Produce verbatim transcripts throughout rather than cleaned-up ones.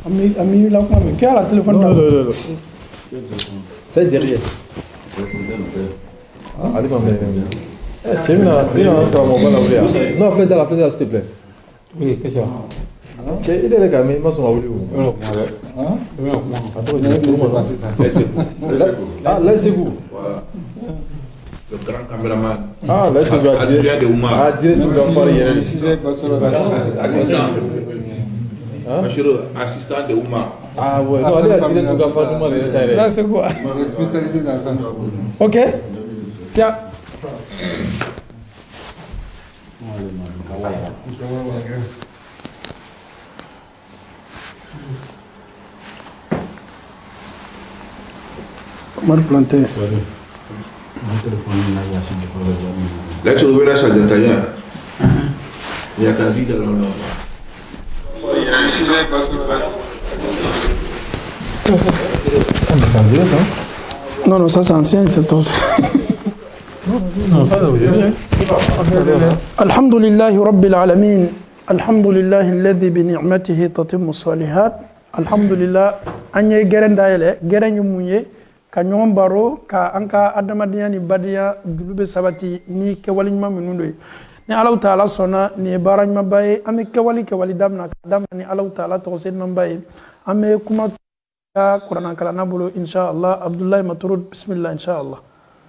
Ami, ami, là, comment qui a la téléphone? Non, non, non, non. C'est derrière. Ah, allez, maman. Eh, tu es là, il y a un travail, on va l'ouvrir. Non, fais dans la fenêtre, s'il te plaît. Oui, qu'est-ce que tu es, il est là, quand même, moi, je m'en voulais. Ah, là, c'est vous. Le grand caméraman. Ah, là, c'est vous. Adrien de Oumar. Ah, direct, vous allez parler. Assistant. Assistant de Oumar. Ah, ouais, non, allez, direct, vous allez parler. Là, c'est quoi? Spécialisé dans ça. Ok. Tiens. Comment planter? Là, tu ouvres la salle d'intérieur. Il y a quasi de l'honneur. Non, non, ça c'est ancien, c'est tout. الحمد لله رب العالمين الحمد لله الذي بنعمته تتم الصالحات الحمد لله أني جرن دايلة جرن يومي كنيوم بارو كأنك أدم دياني بديا جلوب سبتي ني كوالين ما منوي ni Allah Taala sona ni baraj mabaye ame kewali kewali damna damna ni Allah Taala to sen mabaye ame kuma ka Qur'an kala nabulo insha Allah Abdullah Maturud bismillah insha Allah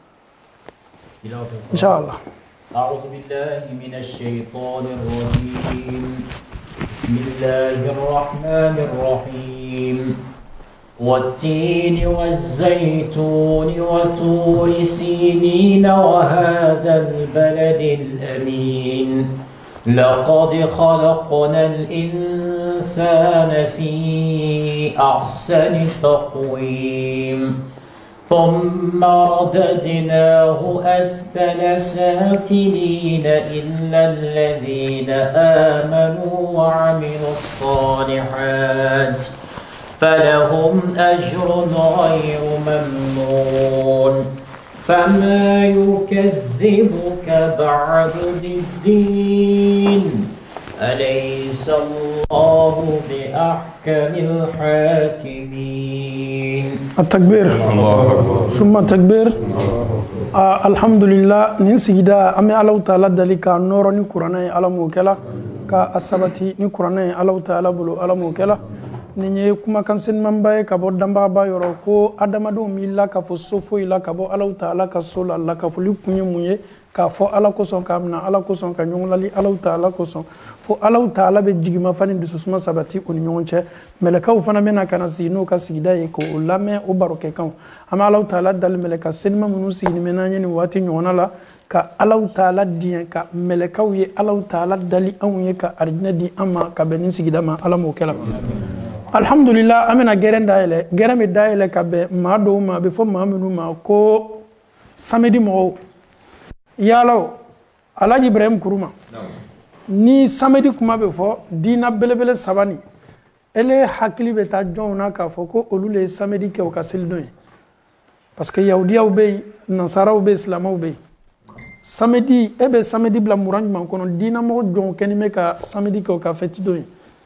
إن شاء الله. أعوذ بالله من الشيطان الرجيم. بسم الله الرحمن الرحيم. والتين والزيتون وطور سينين وهذا البلد الأمين. لقد خلقنا الإنسان في أحسن تقويم. ثم رددناه أسفل سافلين إلا الذين آمنوا وعملوا الصالحات فلهم أجر غير ممنون فما يكذبك بعد بالدين أليس الله بأحكم الحاكمين. التكبير ثم التكبير. آه الحمد لله ننسجدا أمي الله تعالى ذلك نور نكرنا على موكلا كأسبتي نكرنا الله تعالى بلو على موكلا ninye kuma kansen mambaye kabo damba ba yoro ko adamado milla ka fo sofo ila kabo Allah ta'ala ka sola Allah ka fo likunye munye ka fo Allah ko son kamna Allah ko son ka nyonglali Allah ta'ala ko son fo Allah ta'ala be jigima fani dususuma sabati on nyonche meleka u fana mena kana sino ka sigida e ko lame o baroke kan ama Allah ta'ala dal meleka senma munu sini menanye ni wati nyona la ka Allah ta'ala diyan ka meleka u ye Allah ta'ala dali an ye ka arjina di amma ka benin sigida ma Allah mo kala alhamdulillah amena geren daile geren mi daile kabe ma do ma be fo ma minu ma ko samedi mo yalo alaji ibrahim kuruma ni samedi kuma be fo dina belebele sabani ele hakili be ta jonna ka fo ko olule samedi ke o ka seldo parce que yahudiya u be nasara u be islama u be samedi e be samedi bla muranj man kono dina mo jon kenime ka samedi ke o ka feti do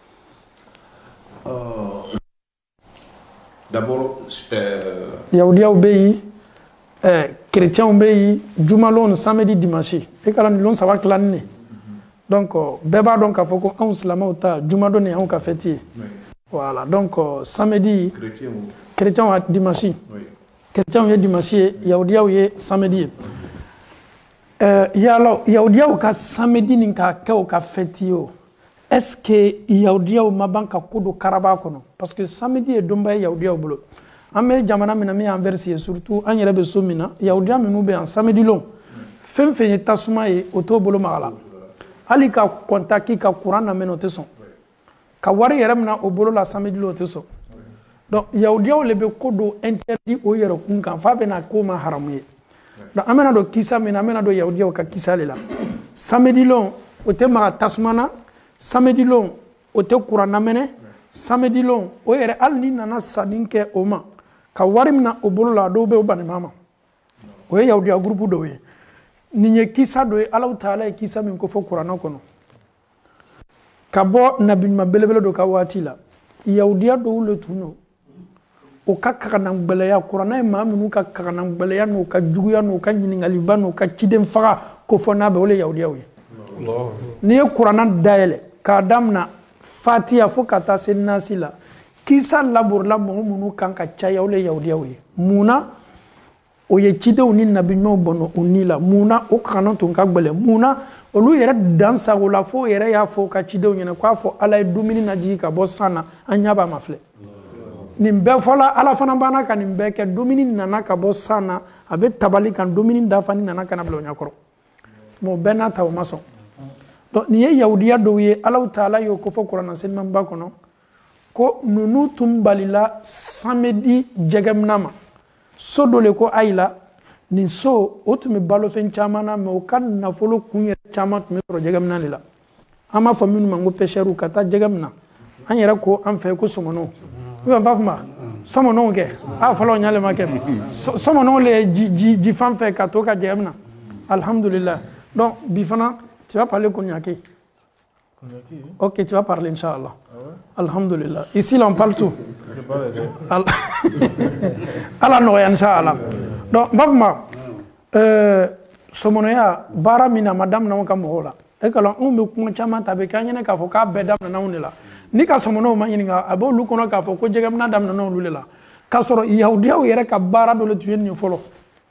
Euh, D'abord, euh... Yahudia obéi, eh, chrétien obéi, Jumalon samedi dimanche. Et quand on ça va claner. Donc, beba donc a foko on slama ota Jumadon et on ka fêtier. Voilà. Donc samedi chrétien dimanche. Chrétien est dimanche, Yahudia est samedi. Euh, yalo Yahudia au ka samedi ni ka ka au ka fêtier. Est-ce que Yahudia ou mabanka kudo karaba kono parce que samedi et domba Yahudia bolo ame jamana minami anversi surtout an yere be somina Yahudia minu be en samedi long fem fenye tasuma e auto bolo magala ali ka contacti ka courant na menote son ka wari yere mna o bolo la samedi lo te so donc Yahudia o lebe kodo interdit o yere kun kan fa be na ko ma haramuye donc amena do kisa mina amena do Yahudia o ka kisa lela samedi long o te ma tasumana samedi long o te courant namene samedi long o yere alni nana sadinke o ma ka wari mina o bolo la do be o bani mama o ye Yahudia groupe do ye ninye kisa do Allah Taala e kisa min ko fo courant kono ka bo nabi ma belebele do ka wati la yahudiya dɔw le tun don o ka kaganangbɛlɛya kuranɛ ye maa minnu ka kaganangbɛlɛya n'u ka juguya n'u ka ɲininkaliba n'u ka ciden faga ko fɔ n'a bɛ o le yahudiyaw ye n'i ye kuranɛ dayɛlɛ k'a damina fatiya fo ka taa se nasi la kisa laborila mɔgɔ minnu kan ka caya o le yahudiyaw ye munna o ye cidenw ni nabiɲumanw bɔnɔ o ni la munna o kagana tun ka gbɛlɛ munna olu yɛrɛ dansago la fo yɛrɛ y'a fɔ ka cidenw ɲɛna k'a fɔ ala ye dumuni najigi ka bɔ san na an ɲɛ b'a ma filɛ nin bɛɛ fɔla ala fana banna ka nin bɛɛ kɛ dumuni nana ka bɔ san na a bɛ tabali kan dumuni dafani nana kana bila o ɲɛkɔrɔ mɛ o bɛɛ n'a ta o ma sɔn donc nin ye yahudiya dɔw ye alaw taala y'o kofɔ kuranɛ selimanba kɔnɔ ko ninnu tun balila samedi jɛgɛminɛ ma so dɔ le ko ayi la nin so o tun bɛ balofɛn caman na mɛ o ka nafolo kun yɛrɛ caman tun bɛ sɔrɔ jɛgɛminɛ de la an b'a fɔ minnu ma ko pêcheurs ka taa jɛgɛ minɛ an yɛrɛ ko an fɛ ko sɔmɔnɔw i b'a fɔ ma sɔmɔnɔw kɛ a fɔlɔ ɲale ma kɛ sɔmɔnɔw le ye ji ji ji fan fɛ ka to ka jɛgɛ minɛ alhamdulillah donc bi fana tu vas parler cognac. Ok, tu vas parler, Inch'Allah. Ah ouais? Alhamdulillah. Ici, là, on parle tout. Je parle Allah nous Inch'Allah. Donc, vraiment, somonoya, bara mina madame na waka mohola. Et que l'on me compte chama tabe kanyene ka foka bedam na unela. Ni ka somono ma yininga abo lu kono ka foko jegam na dam na lulela. Ka soro yahudiya o yere ka bara do le tuyen ni folo.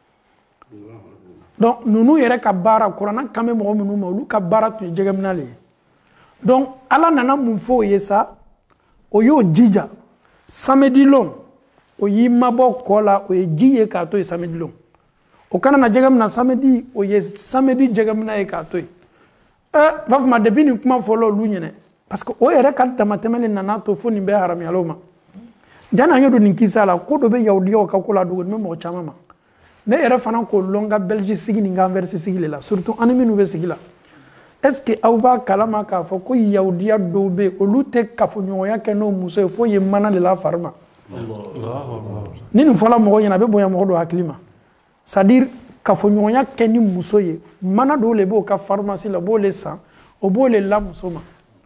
Donc, nous nous yere ka bara Qur'an kame mo mo mo lu ka bara tu jegam na le. Donc, ala nana mun fo yesa o yo jija samedi long o yi mabo kola o jiye ka to samedi long. O kana na jegam na samedi o ye samedi jegam na e ka to. Eh va ma depuis ni kuma folo lu nyene parce que o yere ka tamatemele nana to fo ni be haram yaloma. Jana yodo ni kisala ko do be yawdi o ka kola do me mo chama ma. Ne yere fana ko longa Belgique sigi ni nganverse sigi la surtout anemi nou be sigi la. Est-ce que Aouba Kalama ka fo ko yawdiya dobe olute kafonyoya ke no muso fo ye mana de la farma ni ni fola mo yana be boya mo do haklima c'est-à-dire kafonyoya ke ni muso ye mana do le bo ka pharmacie la bo le san o bo le la muso ma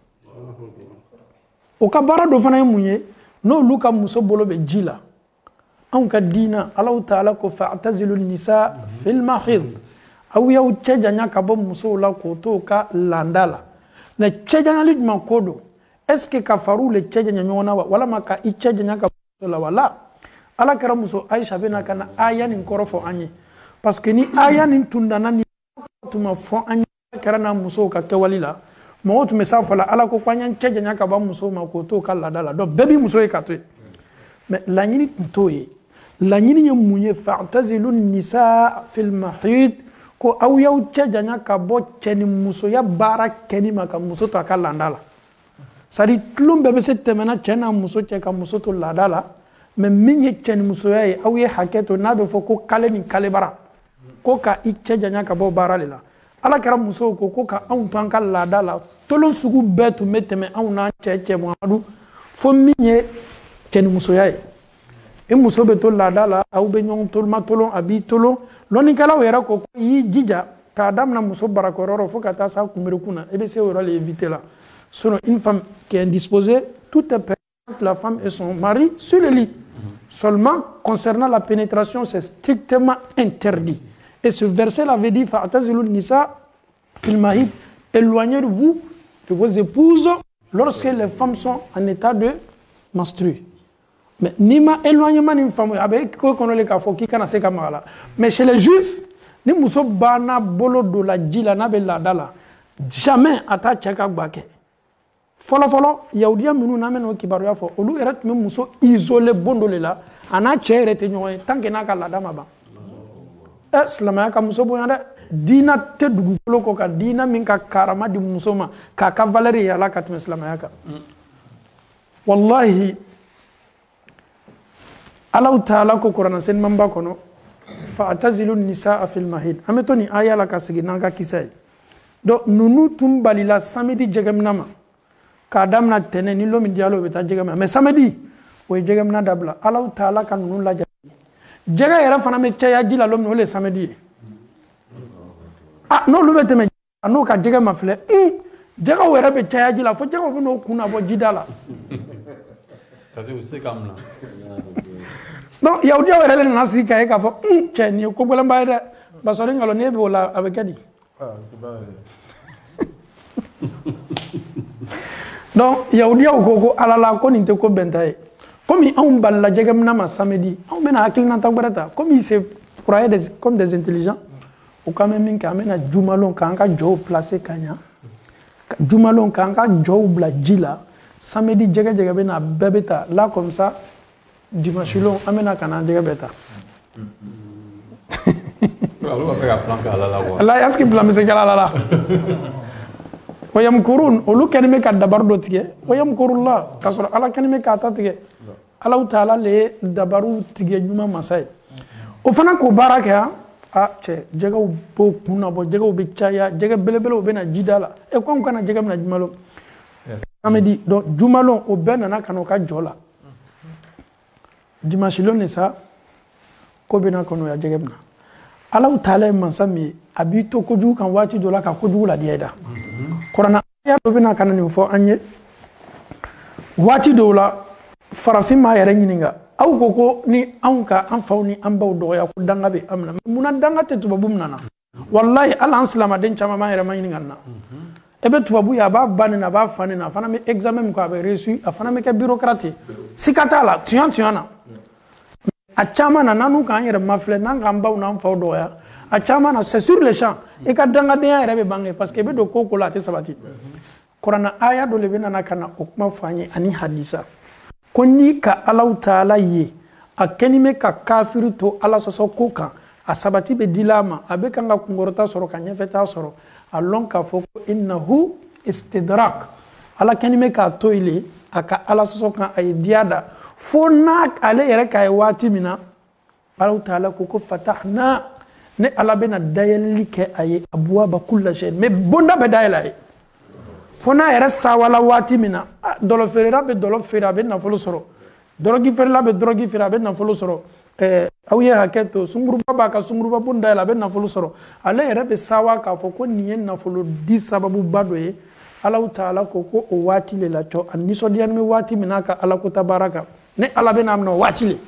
o ka bara do fana munye no luka muso bolo be jila an ka dina Allah Ta'ala ko fa'tazilu nisa fil mahid aw yaw cejanya ka bo muso la ko to ka landala na cejanya li ma kodo est-ce que kafaru le cejanya nyona wala maka i cejanya ka la wala ala kara muso Aisha bena kana aya ni korofo anye parce que ni aya ni tundana ni tuma fo anye kara na muso ka kewalila mo tu me safala ala ko kwanya cejanya ka ba muso ma ko to ka landala do bebi muso e ka to mais la nyini toye la nyini munye fa'tazilu nisa fil mahid ko aw yaw cejanya ka bo ceni muso ya bara keni maka muso to ka landala sari tlum bebe se temena cena muso ce ka muso to landala mais minye ceni muso ya aw ye haketo na be fo ko kale ni kale bara ko ka i cejanya ka bo bara lela ala kara muso ko ko ka aw to an ka landala tolon sugu betu meteme aw na cece Muhammadu fo minye ceni muso ya e muso be to landala aw be nyon tolma tolon abi tolon loni kala wera ko yi jija ka dam na muso barakororo fo kata sa kumere kuna e be se wera le éviter là sinon une femme qui est indisposée tout est permis la femme et son mari sur le lit seulement concernant la pénétration c'est strictement interdit et ce verset l'avait dit fa'tazilu nisa fil mahid éloignez-vous de vos épouses lorsque les femmes sont en état de menstruer. Mais ni ma éloignement ni femme avec quoi qu'on le kafo qui kana se kamala mais chez les juifs ni muso bana bolo do la jila na be la dala jamais ata cheka gbake folo folo yahudiya minu na meno kibaru ya fo olu erat me muso isolé bondole la ana chere te nyoy tanke na ka la dama ba eh islamaya ka muso bo yanda dina te dugu ko ka dina min ka karama di muso ma ka ka valeri ya la ka tme islamaya ka wallahi Allah Ta'ala ko Qur'an sen mamba kono fa'tazilu nisaa fil mahid ametoni aya la kasigi nanga kisay do nunu tumbali la samedi jegamnama ka damna tene ni lomi dialo beta jegamna mais samedi o jegamna dabla Allah Ta'ala kan nunu la jega yara fana me caya jila lomi ole samedi ah no lubete me no ka jegama fle jega wera be caya jila fo jega no kuna bo jidala Parce que c'est comme là. Donc Yahudi wɛrɛ le nana sigi k'a ye k'a fɔ un cɛ nin ye ko gɛlɛnba ye dɛ basɔrɔ ni nkalon n'e b'o la a bɛ kɛ di. Donc Yahudiyaw ko ko ala la ko nin tɛ ko bɛnta ye komi anw balila jɛgɛminɛ ma samedi anw bɛna hakilinata wɛrɛ ta komi c'est croyait des comme des intelligents o kan bɛ min kɛ an bɛna jumalon k'an ka jɔw placer ka ɲa jumalon k'an ka jɔw bila ji la samedi jɛgɛ jɛgɛ bɛ na bɛɛ bɛ ta là comme ça dimanche long an bɛna ka na jɛgɛ bɛɛ ta. Allah est-ce que plan bɛ se kɛla la. Wayamkurun olu kɛni bɛ ka dabaru dɔ tigɛ wayamkurullah k'a sɔrɔ ala kɛni bɛ k'a ta tigɛ Alahu taala le ye dabaru tigɛ ɲuman masa ye o fana k'o baara kɛ yan a cɛ jɛgɛw b'o kun na bɔ jɛgɛw bɛ caya jɛgɛ belebelew bɛ na ji da la e ko anw kana jɛgɛ minɛ jumalon samedi donc jumalon o bɛɛ nana ka na o ka jɔ la dimanche lon de sa ko bɛ na ka n'o ya jɛgɛ minɛ Alahu taala ye masa min ye a b'i to kojugu kan waati dɔ la ka kojugu ladiya i da Kuranɛ aya dɔ bɛna ka na nin fɔ an ye waati dɔw la farafin m'a yɛrɛ ɲininka aw ko ko ni anw ka an faw ni an baw dɔgɔya ko danga bɛ an minɛ munna danga tɛ tubabu minɛ na walahi hali an silamɛden caman b'an yɛrɛ ma ɲininka nin na e bɛ tubabu ye a b'a ba nin na a b'a fa nin na a fana bɛ examen min kɛ a bɛ réussir a fana bɛ kɛ bureaucrate sika t'a la tuyan tuyan na a caman na n'an k'an yɛrɛ mafilɛ n'an k'an baw n'an faw dɔgɔya a caman na c'est sur le champ i ka dangadenya yɛrɛ bɛ bange parce que i bɛ don ko o ko la a tɛ sabati Kuranɛ aya dɔ de bɛ nana ka na o kuma fɔ an ye ani hadisa ko ni ka Alahu taala ye a kɛni bɛ ka kafiri to ala sɔsɔ ko kan a sabati bɛ dila a ma a bɛ kan ka kunkɔrɔta sɔrɔ ka ɲɛfɛta sɔrɔ a lɔn k'a fɔ ko innahu istidrak ala kɛni bɛ k'a to ile a ka ala sɔsɔ kan a ye diya da fo n'a ale yɛrɛ k'a ye waati min na Alahu taala ko ko fatahna ne ala bɛna dayɛlɛli kɛ a ye abwaaba kulla shay mais bonda bɛ dayɛlɛ a ye fo n'a yɛrɛ sawala waati min na dɔlɔ feerela bɛ dɔlɔ feere a bɛ nafolo sɔrɔ dɔrɔgi feerela bɛ dɔrɔgi feere a bɛ nafolo sɔrɔ ɛɛ aw ye hakɛ to sunguruba b'a ka sunguruba bon dayɛlɛ a bɛ nafolo sɔrɔ ale yɛrɛ bɛ sawa k'a fɔ ko nin ye nafolo di sababuba dɔ ye Alahu taala ko ko o waati le la cɔ a nisɔndiyalen bɛ waati min n'a ka alako ta baara kan ne ala bɛ n'a minɛ o waati le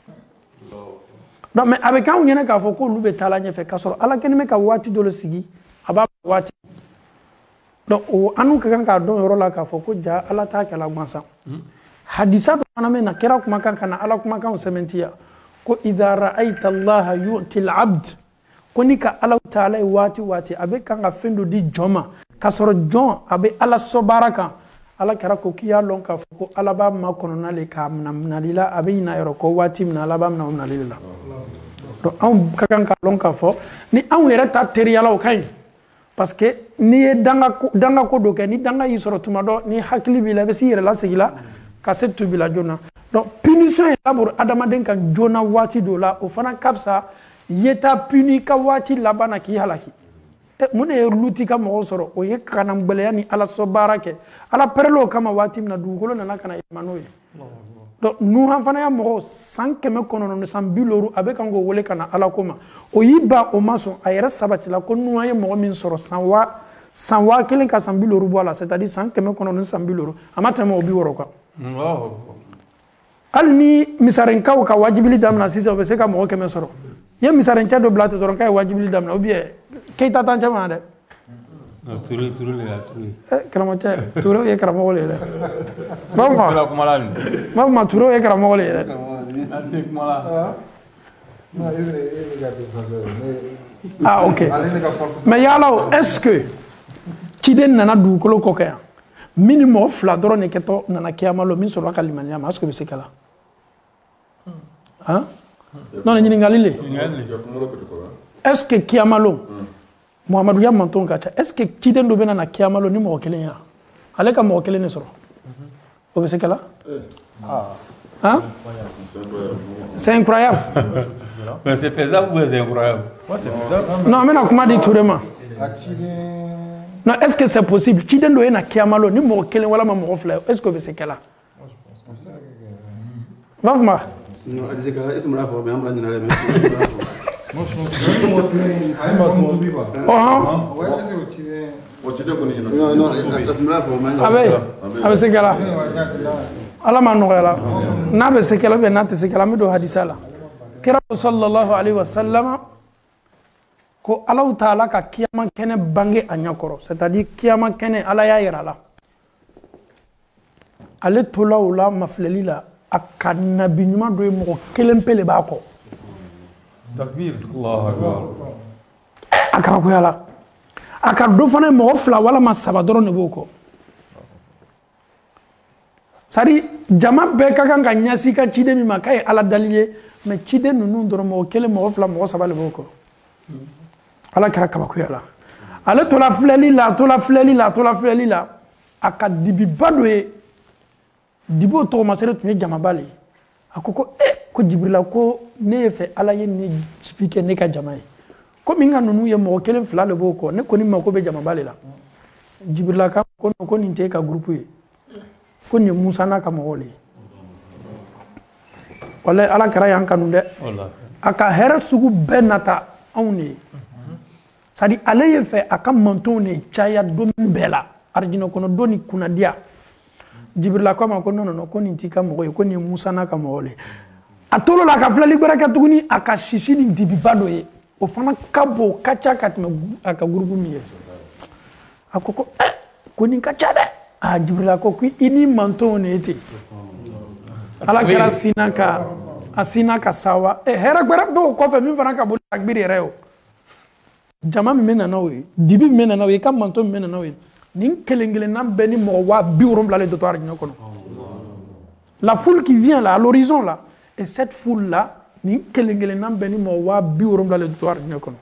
donc mais a bɛ k'anw ɲɛna k'a fɔ ko olu bɛ taala ɲɛfɛ k'a sɔrɔ ala kɛni bɛ ka waati dɔ le sigi a b'a waati donc o anu ka kan k'a dɔn yɔrɔ la k'a fɔ ko ja ala t'a kɛla gansan hadisa dɔ fana bɛ na kɛra kumakan ka na ala kumakanw sɛmɛntiya ko idha ra'aita allaha yu'ti al-abd ko ni ka Alahu taala ye waati waati a bɛ kan ka fɛn dɔ di jɔn ma k'a sɔrɔ jɔn a bɛ ala sɔ baara kan ala kɛra ko k'i y'a lɔn k'a fɔ ko ala b'a makɔnɔna le k'a minɛ minɛli la a bɛ ɲinɛ yɔrɔ ko waati min na ala b'a minɛ o minɛli la donc anw ka kan k'a lɔn k'a fɔ ni anw yɛrɛ ta teriyala o ka ɲi parce que n'i ye danga ko danga ko dɔ kɛ ni danga y'i sɔrɔ tuma dɔ ni hakili b'i la i bɛ s'i yɛrɛ lasegi la ka se tubi la joona donc punition ye laburu adamaden kan joona waati dɔ la o fana ka fisa yeta puni ka waati laban na k'i halaki mun de ye luti ka mɔgɔw sɔrɔ o ye kanagɛlɛya ni ala sɔ baara kɛ ala pɛrɛla o kama waati min na dugukolo nana ka na yɛlɛma n'o ye donc nuhan fana y'a mɔgɔ san kɛmɛ kɔnɔntɔn san bi wɔɔrɔ a bɛ kan k'o wele ka na ala ko ma o y'i ban o ma sɔn a yɛrɛ sabatila ko nuhan ye mɔgɔ min sɔrɔ san wa san wa kelen ka san bi wɔɔrɔ bɔ a la c'est à dire san kɛmɛ kɔnɔntɔn san bi wɔɔrɔ a ma tɛmɛ o bi wɔɔrɔ kan hali ni misarenkaw ka wajibili daminɛ sisan o bɛ se ka mɔgɔ kɛmɛ sɔrɔ i ye misarencɛ dɔ bila ten dɔrɔn k'a ye wajibili daminɛ ou bien keyita tan caman dɛ Touré, Touré le la Touré. Eh, karamɔgɔcɛ Touré ye karamɔgɔ le ye dɛ bawo ma bawo ma Touré ye karamɔgɔ le ye dɛ ah ok mais yala o est ce que ciden nana dugukolo kɔ kɛ yan min ni mɔgɔ fila dɔrɔn de kɛtɔ nana kiyama lo min sɔrɔla ka limaniya ma est ce que o bɛ se kɛla han non ɲininkali le est ce que kiyama lo Muhamadu ya manton ka ca est ce que ciden dɔ bɛna na kiyama lo ni mɔgɔ kelen ya ale ka mɔgɔ kelen de sɔrɔ o bɛ se kɛla hein c'est incroyable Mais c'est faisable ou c'est incroyable? Ouais, c'est faisable. non mais na kuma di Touré ma non est ce que c'est possible ciden dɔ ye na kiyama lo ni mɔgɔ kelen walama mɔgɔ fila est ce que o bɛ se kɛla va fuma non adise ka etu mara fɔ mais an b'a ɲinɛ mais Moi, je pense que oh ouais c'est au Chili au Chili qu'on est non non etu mara fɔ mais a bɛ a bɛ se kɛla ala ma nɔgɔyala n'a bɛ se kɛla bɛ n'a tɛ se kɛla an bɛ don hadisa la kira sallallahu alaihi wasallam ko Allahu taala ka kiyama kɛnɛ bange a ɲɛkɔrɔ c'est à dire kiyama kɛnɛ ala y'a yira la ale tola o la mafilɛli la a ka nabi ɲuman dɔ ye mɔgɔ kelen pe de b'a kɔ takbir Allahu akbar a kabakoya la a ka dɔ fana ye mɔgɔ fila walama saba dɔrɔn de b'o kɔ sari jama bɛɛ ka kan ka ɲɛsi ka ciden min ma k'a ye ala dali ye mais ciden ninnu dɔrɔn mɔgɔ kelen mɔgɔ fila mɔgɔ saba de b'o kɔ ala kɛra kabakoya la ale tola filɛli la a tola filɛli la a tola filɛli la a ka dibiba dɔ ye dibo tɔgɔmasere tun ye jamaba le ye a ko ko eh ko Jibrila ko ne ye fɛ ala ye ne jibi kɛ ne ka jama ye ko min ka ninnu ye mɔgɔ kelen fila de b'o kɔ ne kɔni mako bɛ jamaba le la Jibrila ka ko ko nin tɛ e ka groupe ye ko nin ye Musa n'a ka mɔgɔw le ye walahi ala kɛra y'an kanu dɛ a ka hɛrɛ sugu bɛɛ nata anw de ye c'est à dire ale ye fɛ a ka mantonw de caya don bɛɛ la arijinɛ kɔnɔ don ni kunnadiya Jibrila ko a ma ko non non ko nin t'i ka mɔgɔ ye ko nin ye Musa n'a ka mɔgɔ le ye a tolo la a ka filɛli wɛrɛ kɛ tuguni a ka sisi ni dibiba dɔ ye o fana ka bon o ka ca ka tɛmɛ a ka groupe min ye a ko ko eh ko nin ka ca dɛ ah Jibrila ko ko i ni mantonw de ye ten ala kɛra sina ka a sina ka sawa eh hɛrɛ gbɛrɛ bɛ o kɔfɛ min fana ka bon takbir yɛrɛ ye o jama min bɛ na n'aw ye dibi min bɛ na n'aw ye i ka manton min bɛ na n'aw ye nin kelen kelenna bɛɛ ni mɔgɔ waa bi wolonwula le dɔ to arijinɛ kɔnɔ la foule qui vient là à l'horizon là et cette foule là nin kelen kelenna bɛɛ ni mɔgɔ waa bi wolonwula le dɔ to arijinɛ kɔnɔ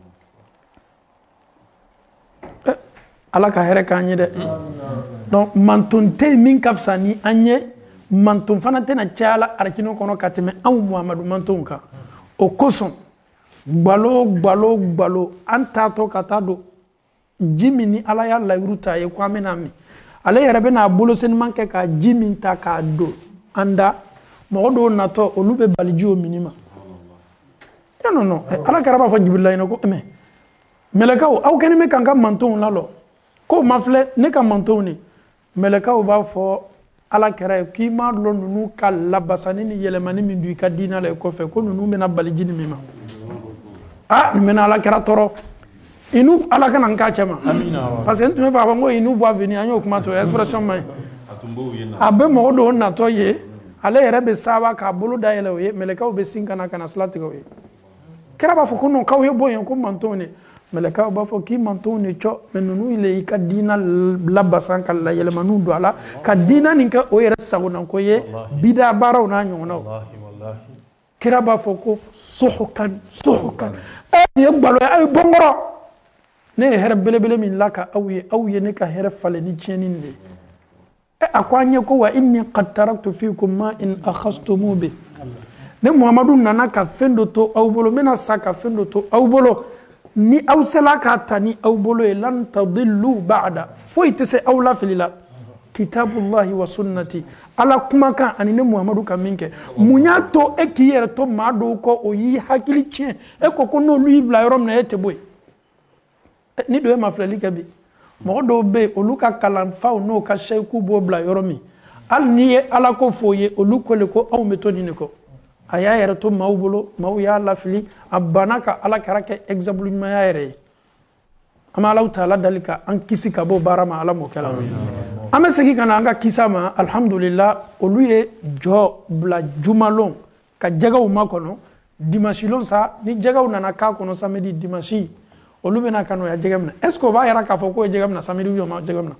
eh ala ka hɛrɛ k'an ye dɛ donc manton tɛ min ka fisa ni an ye manton fana tɛna caya la arijinɛ kɔnɔ ka tɛmɛ anw Muhamadu mantonw kan o kosɔn gbalo gbalo gbalo an taatɔ ka taa don ji min ni ala y'a layiru ta ye ko an bɛna min ale yɛrɛ bɛna bolo seniman kɛ ka ji min ta k'a don an da mɔgɔ dɔw natɔ olu bɛ bali ji o mini ma non non ala kɛra b'a fɔ Jibrila ɲɛna ko mɛ mɛlɛkaw aw kɛlen bɛ ka n ka mantonw lalɔ k'o ma filɛ ne ka mantonw de mɛlɛkaw b'a fɔ ala kɛra ye k'i m'a dɔn ninnu ka labasani ni yɛlɛmani min don i ka diinɛ la i kɔfɛ ko ninnu bɛna bali ji ni min ma ah nin bɛna ala kɛra tɔɔrɔ i n'u ala kana n k'a cɛ ma parce que n tun bɛ fɛ a fɔ n ko i n'u voit venir an y'o kuma to expression ma ɲi a bɛ mɔgɔ dɔw natɔ ye ale yɛrɛ bɛ saaba k'a bolo dayɛlɛ o ye mɛlɛkaw bɛ sin kana kana sira tigɛ o ye kira b'a fɔ ko non k'aw ye bɔ yen ko mantonw de mɛlɛkaw b'a fɔ k'i mantonw de cɔ mɛ ninnu le i ka diina labasan ka yɛlɛmaniw don a la ka diina nin kɛ o yɛrɛ sagonako ye bida baaraw n'a ɲɔgɔnnaw kira b'a fɔ ko sohokan sohokan ɛ nin ye gbalo ye aw ye bɔnkɔrɔ ne ye hɛrɛ belebele min la ka aw ye aw ye ne ka hɛrɛ falen ni tiɲɛni de ye ɛ a ko an ye ko wa inni qad taraktu fikum ma in akhastumu bi ne Muhamadu nana ka fɛn dɔ to aw bolo n bɛna sa ka fɛn dɔ to aw bolo ni aw sela k'a ta ni aw bolo ye lan tadillu ba'da foyi tɛ se aw la fili la kitabullahi wa sunnati ala kumakan ani ne Muhamadu ka min kɛ mun y'a to e k'i yɛrɛ to maa dɔw kɔ o y'i hakili tiɲɛ e ko ko n'olu y'i bila yɔrɔ min na e tɛ bɔ yen ni dɔ ye mafilɛli kɛ bi mɔgɔ dɔw bɛ yen olu ka kalanfaw n'o ka seyiku b'o bila yɔrɔ min hali n'i ye ala ko f'o ye olu ko de ko anw bɛ to nin de kɔ a y'a yɛrɛ to maaw bolo maaw y'a lafili a banna ka ala kɛra kɛ exemple ɲumanya yɛrɛ ye an bɛ Alahu taala dali ka an kisi ka bɔ baara ma ala m'o kɛ la an bɛ segin ka na an ka kisa ma alhamdulillah olu ye jɔ bila jumalon ka jɛgɛw makɔnɔ dimanche lon sa ni jɛgɛw nana k'a kɔnɔ samedi dimanche olu bɛna ka n'o ya jɛgɛ minɛ est ce que o b'a yɛrɛ k'a fɔ k'o ye jɛgɛ minɛ samedi ou ma jɛgɛ minɛ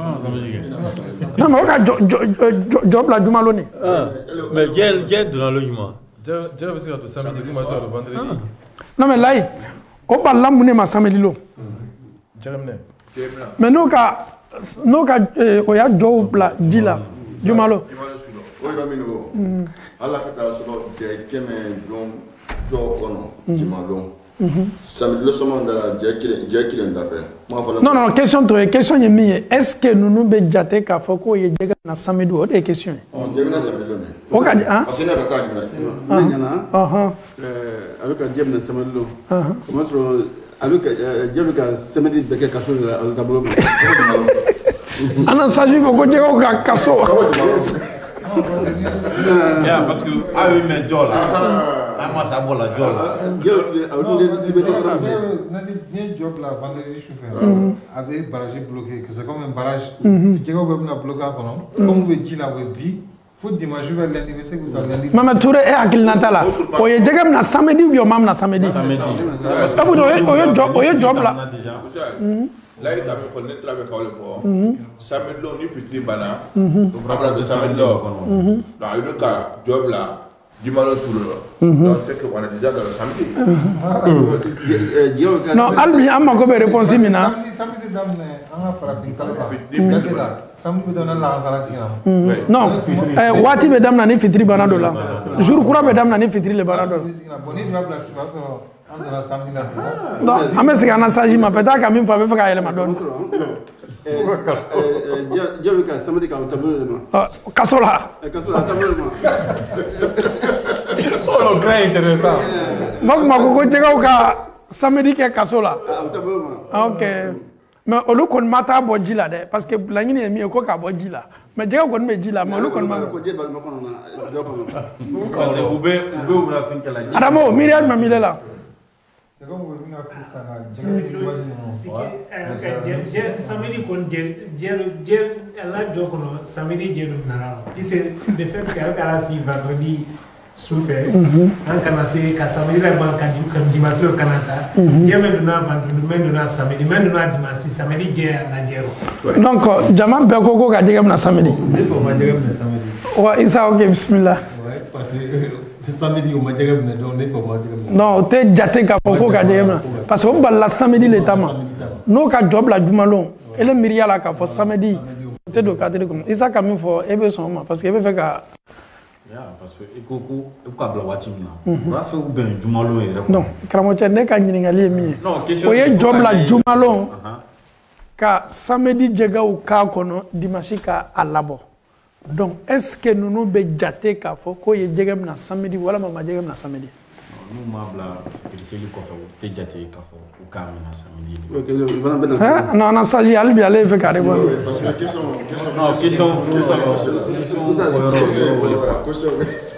non mais o ka jɔ bila jumalon de mais jɛ jɛ donna lo ɲuman jɛgɛ bɛ se ka don samedi kuma se ka don vendredi non mais layi o balila mun de ma samedi lon jɛgɛ minɛ mais n'o ka n'o ka o y'a jɔw bila ji la jumalo o yɔrɔ min o ala ka taa sɔrɔ jɛ kɛmɛ don jɔ kɔnɔ jumalon samedi le sɔmɔ da la jɛ kelen jɛ kelen da fɛ non non question to ye question ye min ye est ce que ninnu bɛ jate k'a fɔ k'o ye jɛgɛ na samedi o de ye question ye jɛ bɛna samedi lon de o ka han parce que ne ka taa jumɛn ne ɲɛna a bɛ ka jɛ minɛ samedi lon o ma sɔrɔ a bɛ ka jɛ bɛ ka samedi bɛɛ kɛ kaso de la a ka bolo ana saji fɔ ko jɛgɛw ka kaso Parce que, ah oui, mais Dieu là. Ah, moi, ça va la Dieu là. Dieu, liberté économique. Ni job là, vendredi chauffeur, avec barrage bloqué, que c'est comme un barrage. Qui est bloqué à Kono. Comme vous dites là, vous vivez. Faut dimanche vers lundi, mais c'est que vous avez lundi. Maman Touré est à Kilnatala. Oye jegam na samedi ou bien mam na samedi. Samedi. Ah vous oye oye job oye job là. Là il t'a fait le travail quand le fort. Samedi là on est petit bana. Donc après le samedi là. Dans le cas job là, dimanche sur le. Donc c'est que on est déjà dans le samedi. Non, Albi amma ko be réponse mina. Samedi damne, on a frappé kala. Samedi vous avez la hazaratina. Non, eh wati be damna ni fitri bana do la. Jour kura be damna ni fitri le bana do. Boni doit placer parce que on a samedi là. Non, ame se kana saji ma peta ka min fa be fa ka ele ma don. Dieu le cas samedi quand tu veux le Kasola. Kasola tableau. Oh, très intéressant. Mak ma ko jega ka samedi ke kasola. OK. Mais olu kon mata bo jila de parce que la ngini mi ko ka bo jila. Mais jega kon me jila mais olu kon ma ko je bal ma kono na do kono. Parce que ube ube ube la fin que la. Adamo miriam ma mile la. C'est comme vous venez à faire ça. Samedi kon je je je la do kono samedi je no na. C'est de fait que ala si vendredi souffert en canasé ka samedi la ban kan kan dimanche le canata je me dona vendredi me dona samedi me dona dimanche samedi je na jero. Donc jama be ko ko ka jegam na samedi. Ne ko ma jegam na samedi. Wa isa OK bismillah. Ouais parce que samedi o ma jegam na donc ne ko ma jegam. Non, te jate ka ko ka jegam parce que on ba la samedi le tama. No ka job la jumalon ele miriya la ka fo samedi. Te do ka te comme isa ka min fo e be son ma parce que e be fe ka parce que il faut que abla wati mina. On va faire ou bien jumalo et non, kramoche ne ka nyiningali mi. Non, question. Oye job la jumalo ka samedi jega ou ka kono dimanche ka alabo. Donc est-ce que nous nous be jate ka fo ko ye jegam na samedi wala mama jegam na samedi? Nous mabla irseli ko fa te jate ka fo ou ka na samedi. OK, voilà ben. Hein? Non, non, ça j'y albi aller fait carré bon. Parce que question question Non, question question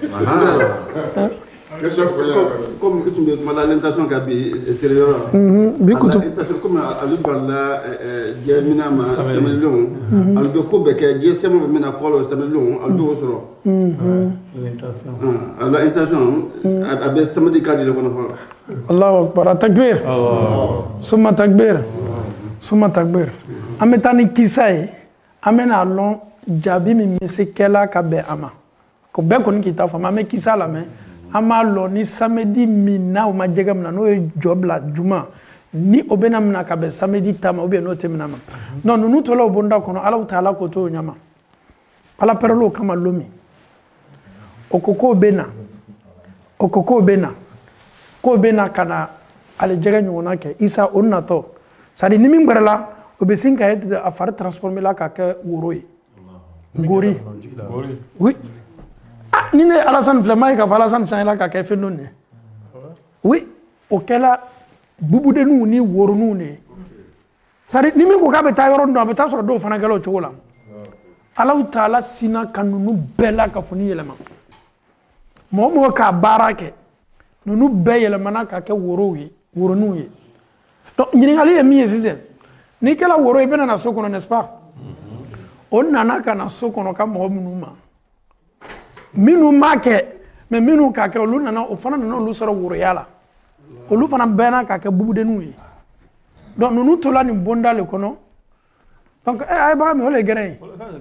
question comme que tu me demandes l'intention qu'a sérieux. Mhm, bi kutu. L'intention comme ali balla jamina ma samelon. Aldo ko be ke je semo be na ko samelon aldo soro. Mhm. L'intention. Ah, la intention abe samedi kadi le kono fo. Allahu akbar. Takbir. Allah. Summa takbir. Summa takbir. Ametani kisai. Amena lon jabi mi mesekela ka be ama. Ko be kon kita fa ma me kisala me. Ama lo ni samedi mina o ma jegam na no job la juma. Ni obena mina ka be samedi tama obe no temina ma. Non nunu to lo bonda kono ala taala ko to nyama. Ala perlo kama lomi. Okoko bena. Okoko bena. Ko bena kana ale jega nyona ke isa onna to. Sadi ni min barala obesin ka et afar transformer la ka ke woroi. Gori. Gori. Oui. Ah, ni ne Alassane Flemay ka Alassane Changela ka ke fendo ne. Oui, okela bubu de nu ni woro nu ne. Sari ni mi ko ka be ta yoro ndo be ta so do fana galo chola. Allah Taala sina kanunu bela ka foni yelema. Mo mo ka barake. Nunu be yelema na ka ke woro wi, woro nu yi. Donc ni ngali e mi sise. Ni kala woro e bena na sokono n'est-ce pas? On nana kana sokono ka mo munuma. Minu make mais minu ka ke olu nana o fana nana olu soro woro yala olu fana bena ka ke bubu de nuyi donc nous to la ni bonda le kono donc eh ay ba mi ole grain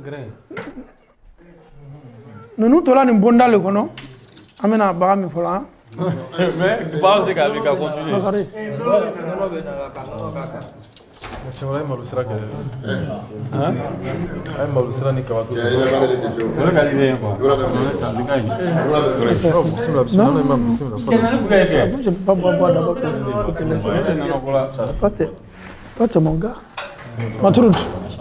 nous to la ni bonda le kono amena ba mi fola mais ba se ka bi ka continuer non sorry Macam malu serah ke? Hah? Ay malu serah ni kawat tu. Kalau kali ni apa? Tak dengar ni. Bismillah, bismillah, imam, bismillah. Kenapa bukan itu? Je peux pas boire d'abord pour te laisser. Toi tu toi tu mon gars. Matroud.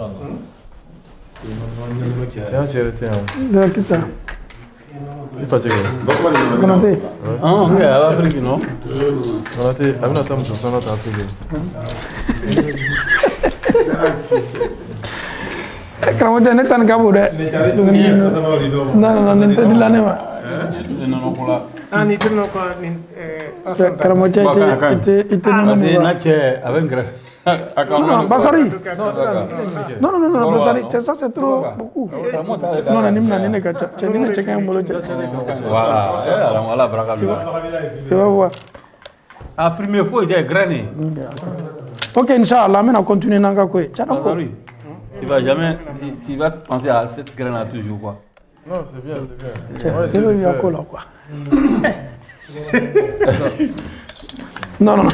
Tiens, j'ai arrêté. De qui ça? Il faut checker. Konaté. Ah, ok, à l'Afrique non? Konaté, amina tam tu sana ta Afrique. karamɔgɔ ne tan ka bon dɛ non non non tɛ dila ne ma ah ni tɛ nɔ kɔ ni karamɔgɔ i tɛ i tɛ nɔnɔ min na cɛ a bɛ n kɛrɛ non Basari non non non Basari ça c'est trop beaucoup non non ni mina ni ne ka cɛ ni ne cɛ ka ɲi bolo cɛ voilà ala baraka tu vas voir a filmé foyi tɛ graine ok inchallah an bɛna continuer n'an ka ko ye cɛ ko tu vas jamais tu, tu vas penser à cette graine là toujours quoi. Non, c'est bien, c'est bien. C'est bien, il y a quoi là quoi. Non non.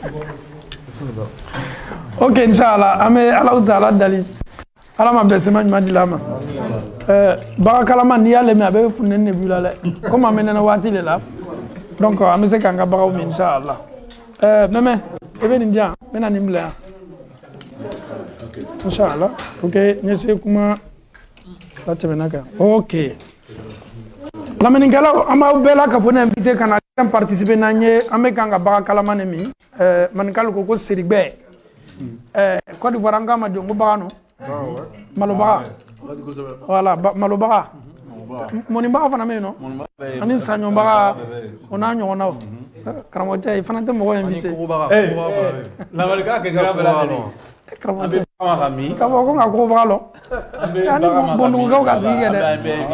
Ok inchallah ame Allah taala dali. Ala ma besema nyuma dilama. Euh barakalama ni yale me abe funne ne bula le. Comme amena na wati le la. Donc ame se kanga baraw mi inchallah. Euh meme ebe ni dia mena ni mla. Inshallah. Ok, nyese kuma la temenaka. Ok. La meningala ama bela ka fona invité kana kan participer nanye ame kanga baka kalama ne mi euh manikalo ko ko sirigbe. Euh Côte d'Ivoire ngama de ngoba no. Maloba. Voilà, maloba. Moni ba fana me no. Ani sanyo ba ona nyo ona. Karamote fana te mo invité. Eh, la malika ke gara bela ni. Karamote kabo ko ngako ba lo. Ani bondu ko ka sigi de.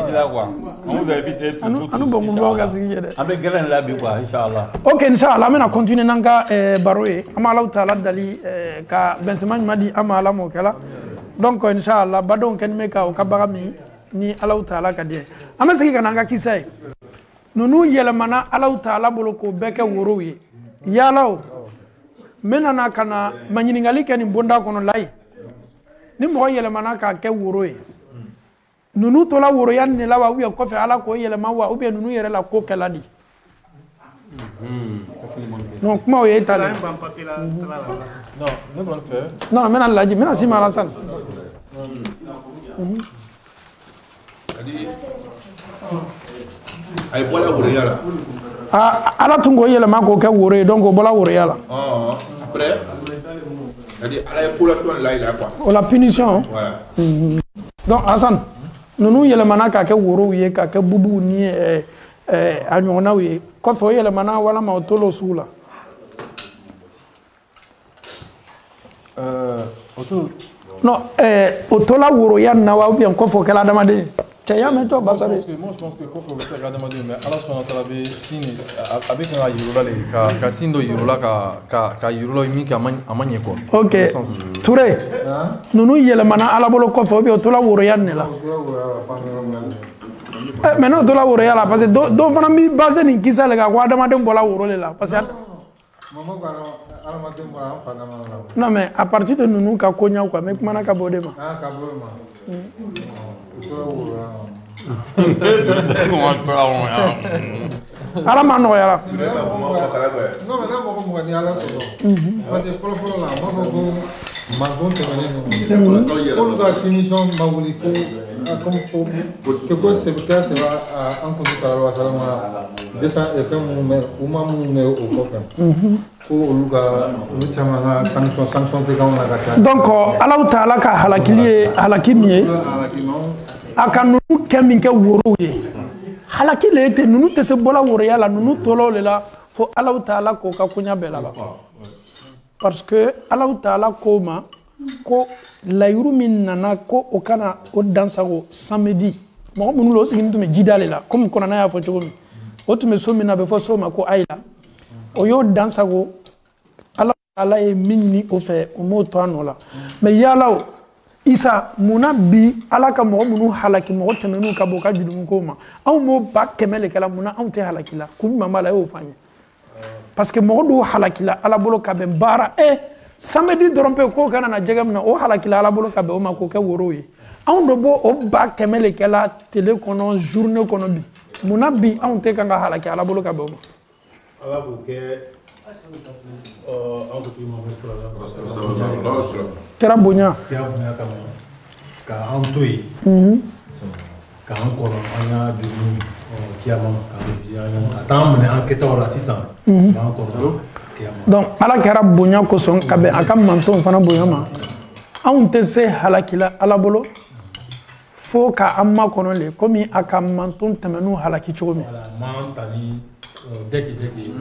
Anu anu bondu ko ka sigi de. Abe gelen la bi quoi inchallah. OK inchallah mena continuer nanga baroye amala taala dali ka Benzema madi amala mo kala. Donc inchallah badon ken me ka o ka bagami ni Allah taala ka die. Ama sigi kananga kisai. Nunu yelemana Allah taala bolo ko beke woro ye. Yalaw menana kana manyiningali ken bonda kono lay. Ni mo yelemana ka ke woro ye. Nunu tola woro yan ne lawa uya ko fe ala ko yelema wa ubi nunu yere la ko kala di. Non kuma o ye tale. Non, ne pas faire. Non, mena laji mena si marasan. Adi ay bola woro yala. Ah ala tungo yelema ko ke woro ye donc o bola woro yala. Ah après adi ala ko la ton la ila quoi. O la punition. Ouais. Mm-hmm. Donc Hassan nunu yelemana ka ke woro ye ka ke bubu ni eh eh anyona ye ko fo yelemana wala ma tolo sula. Euh auto Non eh otola woro ya na wa bien ko fo kala damade. Tiens mais toi Basari. Parce que moi je pense que quand faut le faire demander mais alors qu'on a travaillé signe avec un yuro là ka ka sindo yuro là ka ka ka yuro là mi ka amanye quoi. OK. Touré. Nunu yelemana ala bolo ko fo bi otola woro ya ne la. Eh mais non otola woro ya la parce que do do fana mi base ni kisa le ka ko adamade bola woro le la parce que non mais à partir de nous ka konya quoi mais comment na ka bode ma ah ka bode ma ala ma no ya non mais là mo ko ni ala so parce que folo folo la mo ko ma gon te ne no pour la finition ma voulu faut comme faut que quoi c'est peut-être c'est va en contre ça va ça ma descend et comme mais ou ma mu au copain donc Allah taala ka halakili halakini aka nunu kemin ke woro ye halakile te nunu te se bola woro ya la nunu tolo le la fo Allah taala ko ka kunya bela ba parce que Allah taala ko ma ko layuru min nana ko o kana o dansago samedi mo munu lo sigin tume jidale la comme kona na ya fo chogomi o tume so mina be fo so ma ko ayla o yo dansago Allah ala e minni o fe o mo to anola mais yalaw isa muna bi ala ka mo munu halaki mo tananu ka boka jidum ko ma aw mo ba kemele kala muna aw te halakila kun mama la o fanya parce que mo do halakila ala bolo ka be bara e samedi dorompe ko kana na jegam na o halakila ala bolo ka be o ma ko ke woro yi aw do bo o ba kemele kala tele kono journée kono bi muna bi aw te kanga halaki ala bolo ka be o ma ala bo ke euh entre primo verso kera bonya ya bonya kama ka antoi mhm ka encore anya du qui a mon ka attends mais enquête wala six cents ba encore donc ala kera bonya ko son kabe aka manto fana bonya ma aw te se halakila ala bolo fo ka amma kono le komi aka manton temenu halaki chomi man tali deki deki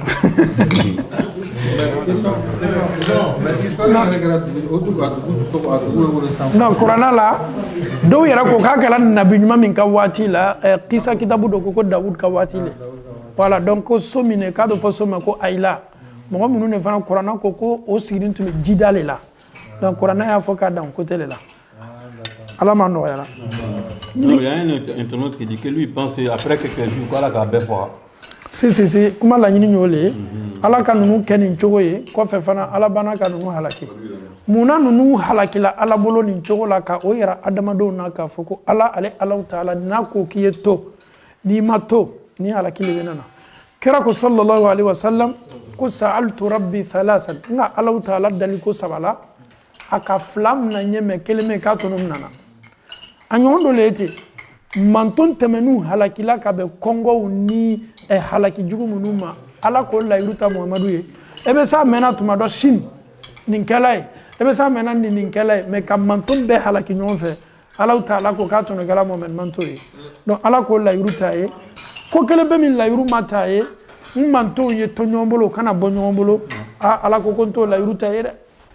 non Qur'ana la do yara ko ka kala nabi nyuma min ka wati la qissa kitabu do ko Daoud ka wati le voilà donc ko somine ka do fo soma ko ayla mo minu ne fana Qur'ana ko ko o sirin tu jidale la donc Qur'ana ya fo ka dan côté le la Allah m'a non yara il y a un internaute qui dit que lui pense après quelques jours quoi la ka be fo si si si kuma la nyini nyole ala ka nunu kenin chogo ye ko fe fana ala bana ka nunu halaki muna nunu halaki la ala bolo nin chogo la ka o yara adamado na ka foko ala ale Allah taala na ko kiye to ni mato ni halaki le benana kira ko sallallahu alaihi wasallam ko sa'altu rabbi thalathan nga Allah taala dali ko sabala aka flam na nyeme keleme ka to nana anyondo leti manton temenu halaki la ka be kongo ni e halaki jugu munuma ala ko la yuruta muhammadu ye ebe sa mena tuma do shin nin kelay ebe sa mena ni nin kelay me kam manton be halaki nyon fe ala taala ko ka tono gala muhammad manto ye donc ala ko la yuruta ye ko kele be min la yuru mata ye manto ye to nyombolo kana bo nyombolo a ala ko konto la yuruta ye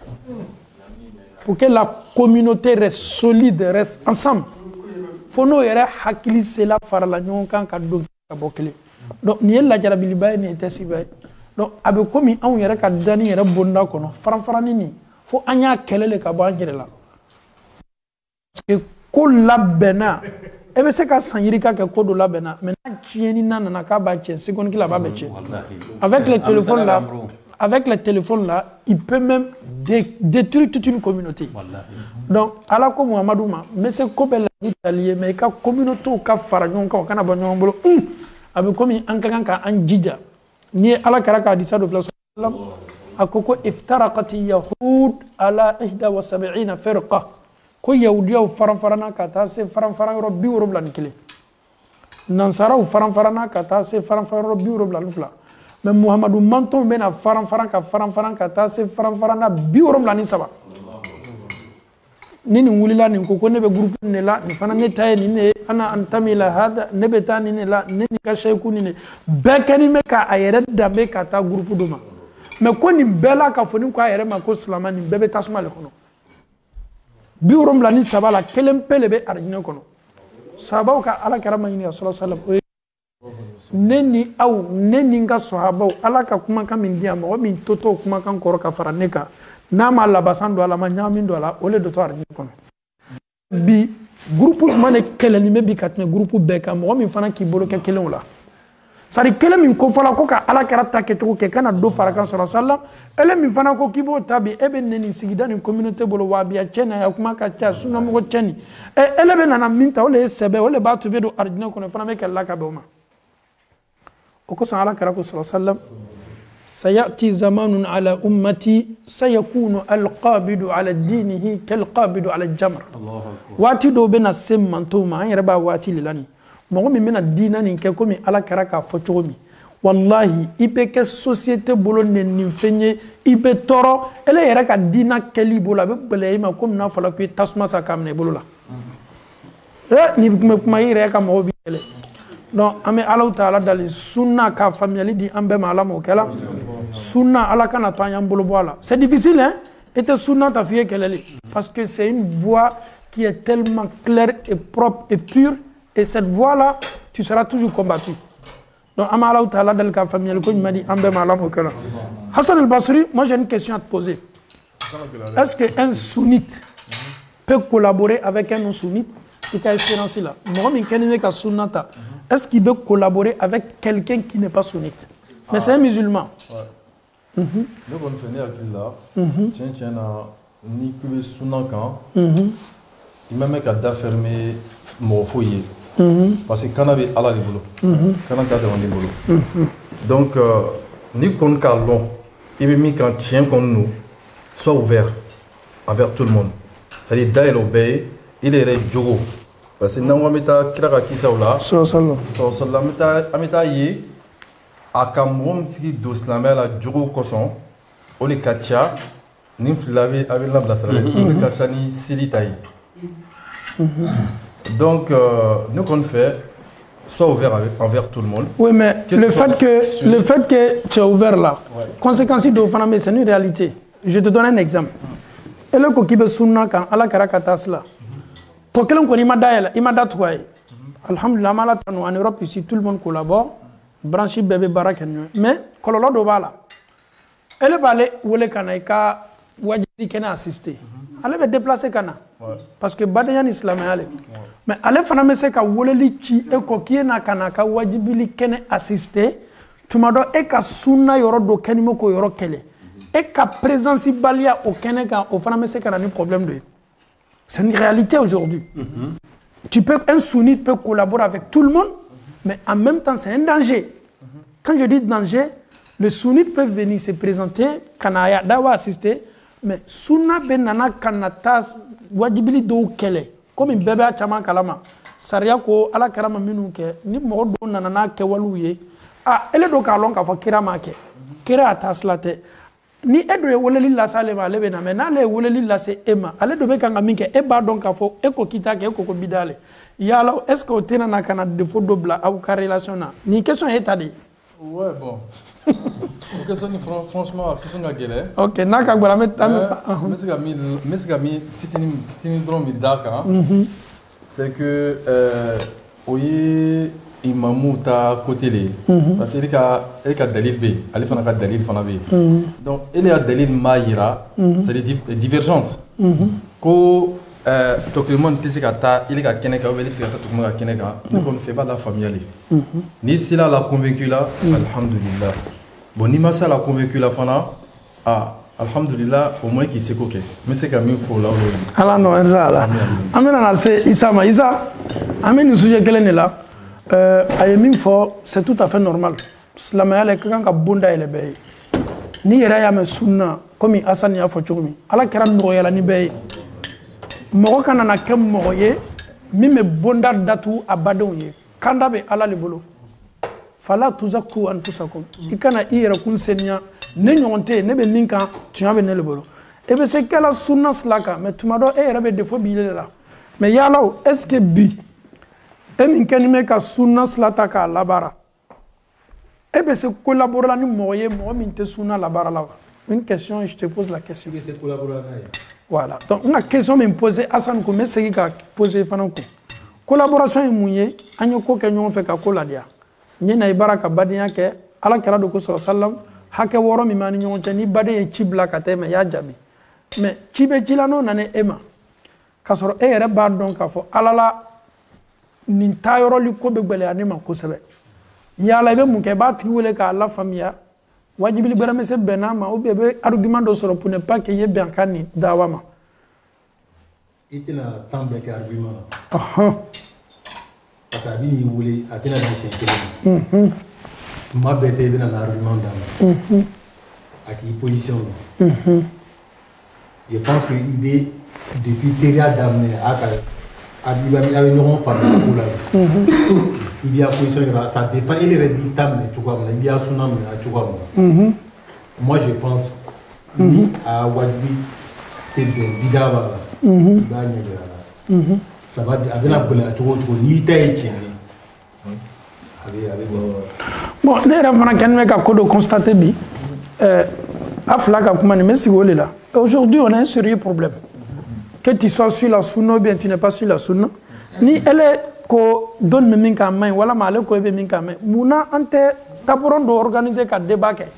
pour que la communauté reste solide reste ensemble faut no yere hakili sela farala nyon kan ka do ka bokele donc ni la jarabili bay ni tesi bay donc abe komi an yere ka dani yere bonda kono faran farani ni fo anya kelele ka ba jere la parce que ko labena e be se ka sanjiri ka ke ko do labena mais na tieni nana na ka ba tien seconde ki la ba be tien avec les téléphones là avec les téléphones là il peut même dé, détruire toute une communauté donc ala ko Muhammadu ma mais c'est ko be la italien mais ka communauté ka faranyon ka kana ba nyombolo abe komi an kan ka an jija ni ala karaka hadisa do sallam akoko iftaraqat yahud ala ihda wa sab'ina firqa ko yahudiya faran farana ka ta se faran faran robbi roblan kile nansara faran farana ka ta se faran faran robbi roblan fla mais muhammadu manton bena faran faran ka faran faran ka ta se faran farana bi roblan saba nini wulila ni ko ne be groupe ne la ni fana ne tay ni ne ana antami la hada ne be tani ne la ne ni ka sheku ni ne be kani me ka ayere da be ka ta groupe duma mais ko ni bela ka foni ko ayere ma ko salama ni bebe tasuma le kono bi urum la ni sabala kelem pele be arjine kono sabaw ka ala karama ni sallallahu alaihi wasallam ne ni aw ne ni nga sahabaw ala ka kuma kan min dia mo min toto kuma kan koro ka fara ne ka na ma la basando ala ma nyamin do ala ole do to arjine kono bi groupe mané keleni me bi katne groupe be ka mo min fana ki bolo ke kelen wala sari kelen min ko fala ko ka ala karata ke to ke kana do fara kan sallallahu alaihi wasallam ele min fana ko kibo tabi ebe neni sigida ni communauté bolo wabiya chena ya kuma ka cha sunna mo cheni e ele be nana minta ole sebe ole ba to be do arjine kono fana me ke la ka be ma o ko ala karako sallallahu alaihi wasallam سيأتي زمان على أمتي سيكون القابض على دينه كالقابض على الجمر واتي دو بنا سم منتوما يربا واتي للاني مغمي من الدين نككمي على كراكا فتومي والله إبك السوسيتي بولون ننفني إبك تورو إلا يراكا دينا كلي بولا ببلا إما كم نافلا كي تسمى ساكامني بولا إيه نبكم ما يراكا مغبي donc ame Allah taala dali sunna ka famille di ambe mala mo kala sunna ala kana to anyam bolo bola c'est difficile hein et sunna ta fiye kelele parce que c'est une voix qui est tellement claire et propre et pure et cette voix là tu seras toujours combattu donc ame Allah taala dali ka famille ko madi ambe mala mo kala Hassan al-Basri moi j'ai une question à te poser est-ce que un sunnite peut collaborer avec un non sunnite et qu'a expérience là moi min kenime ka sunnata est-ce qu'il peut collaborer avec quelqu'un qui n'est pas sunnite? Mais ah. c'est un musulman. Ouais. Mm-hmm. Donc on fait là, tiens, tiens, ni que le sunna quand, il m'a mis qu'à d'affermer mon foyer. Parce que quand on avait Allah les boulots, quand on avait les boulots. Donc, euh, ni qu'on calme, il m'a mis qu'un tien comme nous soit ouvert envers tout le monde. C'est-à-dire, d'ailleurs, obéir, il est jogo. Parce que nous avons mis kira kisa là. Sallallahu alaihi wasallam. Amita yi akamom tiki doslamé la jogo koson. Oli kacha ni flavi avec la blasale. Oli kacha ni silitai. Donc, euh, nous qu'on fait, soit ouvert avec, envers tout le monde. Oui, mais le fait, que, le fait que tu es ouvert là, ouais. Conséquence de Faname, c'est une réalité. Je te donne un exemple. Et le coquille sunna quand Allah karakatas là. Pour quelqu'un qu'on m'a dit, il m'a dit quoi? Alhamdulillah, en Europe ici, tout le monde collabore. Branchi bébé barak. Mais, kololo do bala. Elle va aller où les Kanaïka, Wadji Kena assister. Elle va déplacer Kana. Parce que Badayan Islam est allé. Mais allez Faname c'est ka woleli chi e ko kiena kana ka wajibili kene assister. Tu m'as dit e ka sunna yoro do kenimo ko yoro kele. Et qu'à présence balia au Kenya, au Faname c'est qu'on a un problème de. C'est une réalité aujourd'hui. Mm-hmm. Tu peux, un sunnite peut collaborer avec tout le monde, mais en même temps c'est un danger. Mm-hmm. Quand je dis danger, le sunnite peut venir se présenter, kanaya dawa assister, mais sunna benana kanata wajibili do kele. Comme un bébé à chama kalama, saria ko ala karama minuke ni mo do nanana ke waluye. Ah, ele do kalon ka fa kirama ke. Kira ataslate. Ni edo e woleli la sale ma lebe na me na le woleli la se ema ale do be kanga minke e ba donc afo e ko kitake e ko ko bidale yala est-ce que o tena na kana de fo dobla au ka relation na ni question est tadi ouais bon question ni franchement question na gele OK na ka gbara met tam mais c'est gami mais c'est gami fitini fitini drum mi daka c'est que euh oyi imamu ta côté les parce que il a il a dalil b ali fana ka dalil fana b donc il y a dalil maïra c'est des divergences ko euh tout le monde dit que ta il a keneka ou il dit que tout le monde a keneka donc on ne fait pas la famille ni si là la convaincu là alhamdulillah bon ni ma ça la convaincu là fana ah alhamdulillah au moins qui sait coquet mais c'est quand même faut là ala no inshallah amena na se isa ma isa ameni sujet kelen là. Euh, c'est tout à fait normal. Silamaya le kan ka bunda ele be. Ni yera ya me sunna comme Hassan ya fo chumi. Ala kera no yela ni be. Mo kana na kem mo ye mi me bunda datu abadon ye. Kanda be ala le bolo. Fala tuzakku anfusakum. Ikana ira kun senya ne nyonte ne be minka tuya be ne le bolo. E be se kala sunna slaka mais tumado e yera be defo bi le la. Mais yala est-ce que bi et min kenime ka sunna slata ka labara et bien c'est collaborer la ni moye mo min te sunna labara la une question je te pose la question c'est collaborer voilà donc une question me poser Hassan ko me segi ka poser fana ko collaboration e munye anyo ko ke nyon fe ka ko la dia ni na ibara ka badiya ke ala kala do ko sallam hake woro mi mani nyon tani badiya chibla ka te me ya jabi mais chibe chilano nane ema kasoro e re ba donc ka fo alala nin tayoro li ko be gbele anima ko sebe yala be mun ke ba ti wele ka la famia wajibi bara me se benama o be be argument do soro pour ne pas que ye bien kani dawama itina tambe ke argument aha parce que ni wele atina na chenkele mhm ma bete bina na argument dama mhm aki position mhm je pense que il depuis Teria d'amener à il y a une famille il y a position ça dépend il est réditable tu vois il y a son nom tu vois moi je pense à Wadbi Tebe Bidava ça va avec la bonne tu vois ni taille bon les enfants quand même quand on constate bi euh aflaka comment mais si vous là aujourd'hui on a un sérieux problème. Que tu sois sur la sunna ou bien tu n'es pas sur la sunna, ni elle est ko donne me minka main, voilà ma le ko be minka main. Muna ante taporon do organiser ka débat ke.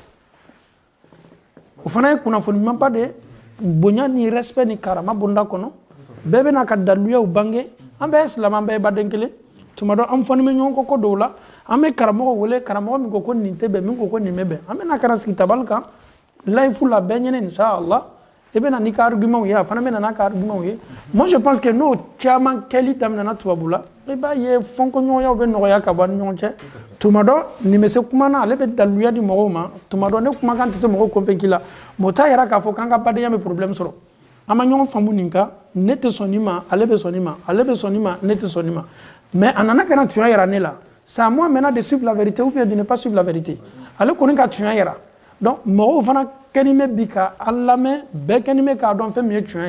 O fana kuna foni même pas de bonya ni respect ni karama bunda kono. Bebe na ka daluya u bange, ambe islam ambe badenkele. Tuma do am foni me nyon ko ko dola, ambe karama ko wole karama mi ko ko ni tebe mi ko ko ni mebe. Ambe na kana skitabal ka life la benyene inshallah. Et bien, il y a un argument, il y a un argument. Moi, je pense que nous, Tchaman Kelly, Tamnana Touaboula, et bien, il y a un fond que nous avons un Kaban, Toumado, Nimese Kumana, les bêtes d'Aluya du Moroma, Toumado, ne Kumakan, c'est mon convaincu là. Mota Yaraka, faut qu'on pas de problème sur. Amagnon Famouninka, net sonima, alebe sonima, alebe sonima, net sonima. Mais en an a qu'un tueur là, c'est à moi maintenant de suivre la vérité ou bien de ne pas suivre la vérité. Alors qu'on est qu'un tueur. Donc, Moro Vana. Kenime bika allame be kenime ka don fe miye tuye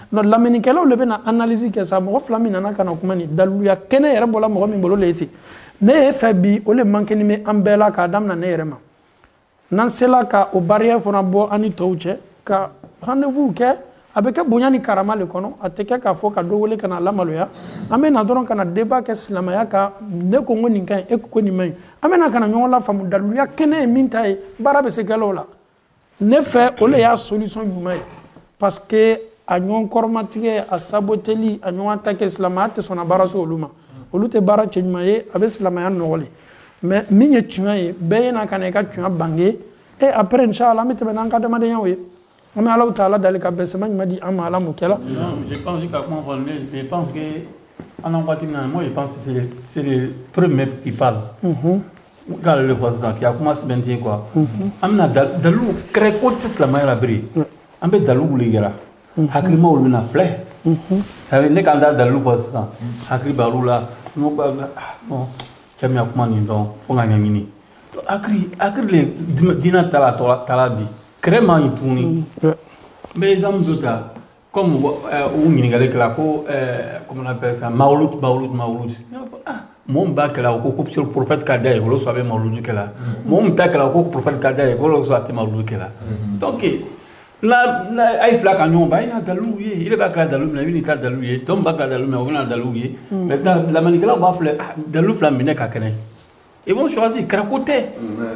donc lamɛnnikɛlaw le bɛna analyse kɛ sa mɔgɔ fila min nana ka na kuma nin daluya kɛnɛ yɛrɛ bɔla mɔgɔ min bolo le ten ne ye fɛ bi o le manqué nin bɛ an bɛɛ la k'a daminɛ ne yɛrɛ ma n'an sela ka o barrière fana bɔ an ni tɔw cɛ ka rendez-vous kɛ a bɛ kɛ bonya ni karama le kɔnɔ a tɛ kɛ k'a fɔ ka dɔ wele ka na lamaloya an bɛ na dɔrɔn ka na débat kɛ silamɛya kan ne ko n ko nin ka ɲi e ko nin man ɲi an bɛ na ka na ɲɔgɔn lafaamu daluya kɛnɛ ye min ta ye baara bɛ se kɛlaw la ne fɛ o le y'a solution ɲuman ye parce que a ɲɔgɔn kɔrɔmatigɛ a saboteli a ɲɔgɔn ta kɛ silamɛya tɛ sɔn na baara se olu ma olu tɛ baara cɛ ɲuman ye a bɛ silamɛya nɔgɔlen mais min ye tiɲɛ ye bɛɛ ye na ka na i ka tiɲɛ bange et après inchallah an bɛ tɛmɛ n'an ka adamadenyaw ye an bɛ Alahu Taala deli ka bɛnsɛma ɲuman di an ma Ala m'o kɛla. Je pense qu'à comment on je pense que en Anguatimina, moi je pense que c'est le, c'est le premier qui parle. Quand le voisin qui a commencé à mentir quoi. Amna dalu crée côté silamɛya la biri. An bɛ dalu wuli kɛra. Hakilima olu bɛna filɛ. Sabu ne kan da dalu fɔ sisan hakili b'olu la. N'o ba bon cɛ min y'a kuma nin dɔn fo ka ɲɛɲini. Hakili hakili le diinɛ taala taala bi. Crème yi tuguni. Mais exemple dɔ ta comme u ɲininkali kɛla ko comment on appelle ça mawlud mawlud mawlud. Ah mɔgɔ min b'a kɛla o ko ko prophète ka da ye olu sɔrɔ a bɛ mawludi kɛla. Mɔgɔ min t'a kɛla o ko prophète ka da ye olu sɔrɔ a tɛ mawludi kɛla. Donc la la a ye fila ka ɲɔgɔn ban a ye na dalilu ye i de b'a kɛla dalilu min na i bɛ n'i ta dalilu ye dɔw b'a kɛla dalilu min na o bɛ na dalilu ye. Maintenant lamɛnnikɛlaw b'a filɛ dalilu fila minɛ ka kɛnɛ. Ils vont choisir Krakoté.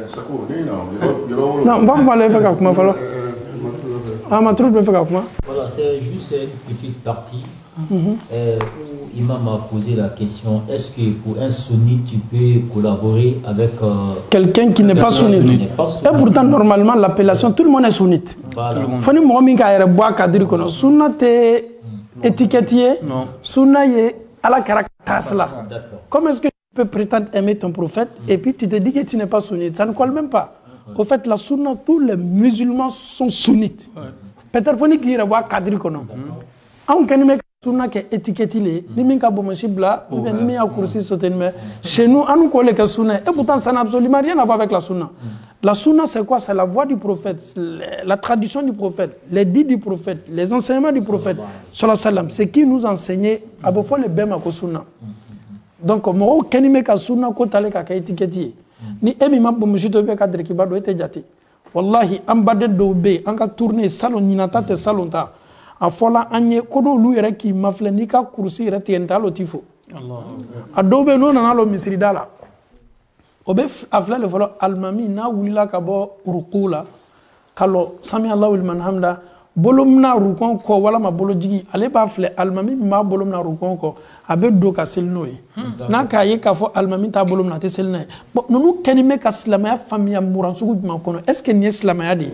Non, on va aller faire comment falloir. Ah, ma troupe de faire comment. Voilà, c'est juste une petite partie mm-hmm. euh, où Imam a posé la question est-ce que pour un sunnite tu peux collaborer avec euh, quelqu'un qui n'est pas sunnite? Et pourtant, normalement, l'appellation, tout le monde est sunnite. Voilà. Fani mɔgɔ min k'a yɛrɛ bɔ a cadre kɔnɔ sunna tɛ étiquette ye sunna ye ala kɛra tasse la. Comment est-ce que tu peux prétendre aimer ton prophète et puis tu te dis que tu n'es pas sunnite? Ça ne colle même pas. Au fait, la sunna, tous les musulmans sont sunnites. Peut-être qu'il faut dire que cadre kono. On connaît que sunna qui est étiquetée, ni min ka bomoshi bla, ou bien ni min a coursi sauter mais chez nous, on nous connaît que sunna. Et pourtant, ça n'a absolument rien à voir avec la sunna. La sunna, c'est quoi? C'est la voix du prophète, la tradition du prophète, les dits du prophète, les enseignements du prophète. C'est qui nous enseignait à peu près le bema ko sunna. Donc, moi, quand il me ka sunna ko tale ka étiquetée. Ni emi ma bomoshi to be ka dire ki ba do ete jati. Wallahi, an baden do be, an ka tourner salon nyinata te salon ta. A fola anye kodo lu yɛrɛ k'i mafilɛ n'i ka kurusi yɛrɛ tigɛ nin lo tifo. A dɔw bɛ n'o nana lo misirida la. O bɛ a filɛ le fɔlɔ alimami n'a wulila ka bɔ ruku la ka lɔ sami Allahu liman hamida bolo mina rukɔn kɔ walama bolo jigi ale b'a filɛ alimami min b'a bolo mina rukɔn kɔ a bɛ don ka seli n'o ye. N'a k'a ye k'a fɔ alimami t'a bolo mina a tɛ seli n'a ye. Bon ninnu kɛlen bɛ ka silamɛya faamuya muran sugu jumɛn kɔnɔ est ce que nin ye silamɛya de ye?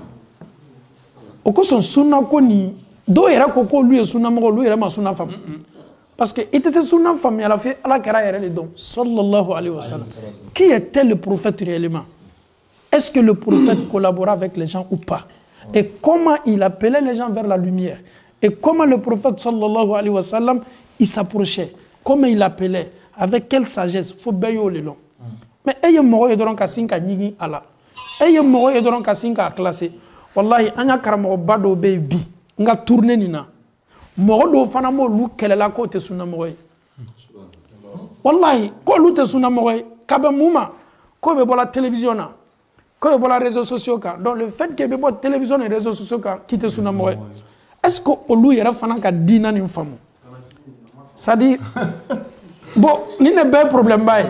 O kosɔn sunna ko nin dɔw yɛrɛ ko k'olu ye sunnamɔgɔ olu yɛrɛ ma sunna faamu. Parce que il était sunna famille à la fin Allah kɛra yɛrɛ de dɔn sallallahu alayhi wa sallam. Qui était le prophète réellement? Est-ce que le prophète collaborait avec les gens ou pas? Et comment il appelait les gens vers la lumière? Et comment le prophète sallallahu alayhi wa sallam il s'approchait? Comment il appelait? Avec quelle sagesse? Faut bailler le long. Mais ayez mɔgɔ ye dɔrɔn ka sin ka ɲigi a la. Ayez mɔgɔ ye dɔrɔn ka sin ka classer. Wallahi an ya karamɔgɔba dɔw bɛ yen bi n ka tourner nin na. Mɔgɔ dɔw fana m'olu kɛlɛla k'o tɛ sunnamɔgɔ ye. Wallahi k'olu tɛ sunnamɔgɔ ye ka bɛn mun ma k'o bɛ bɔra télévision na k'o bɛ bɔra réseaux sociaux kan donc le fait que bɛ bɔ télévision ni réseaux sociaux kan k'i tɛ sunnamɔgɔ ye est-ce que olu yɛrɛ fana ka diina nin faamu c'est à dire bon ni ne bɛɛ problème ba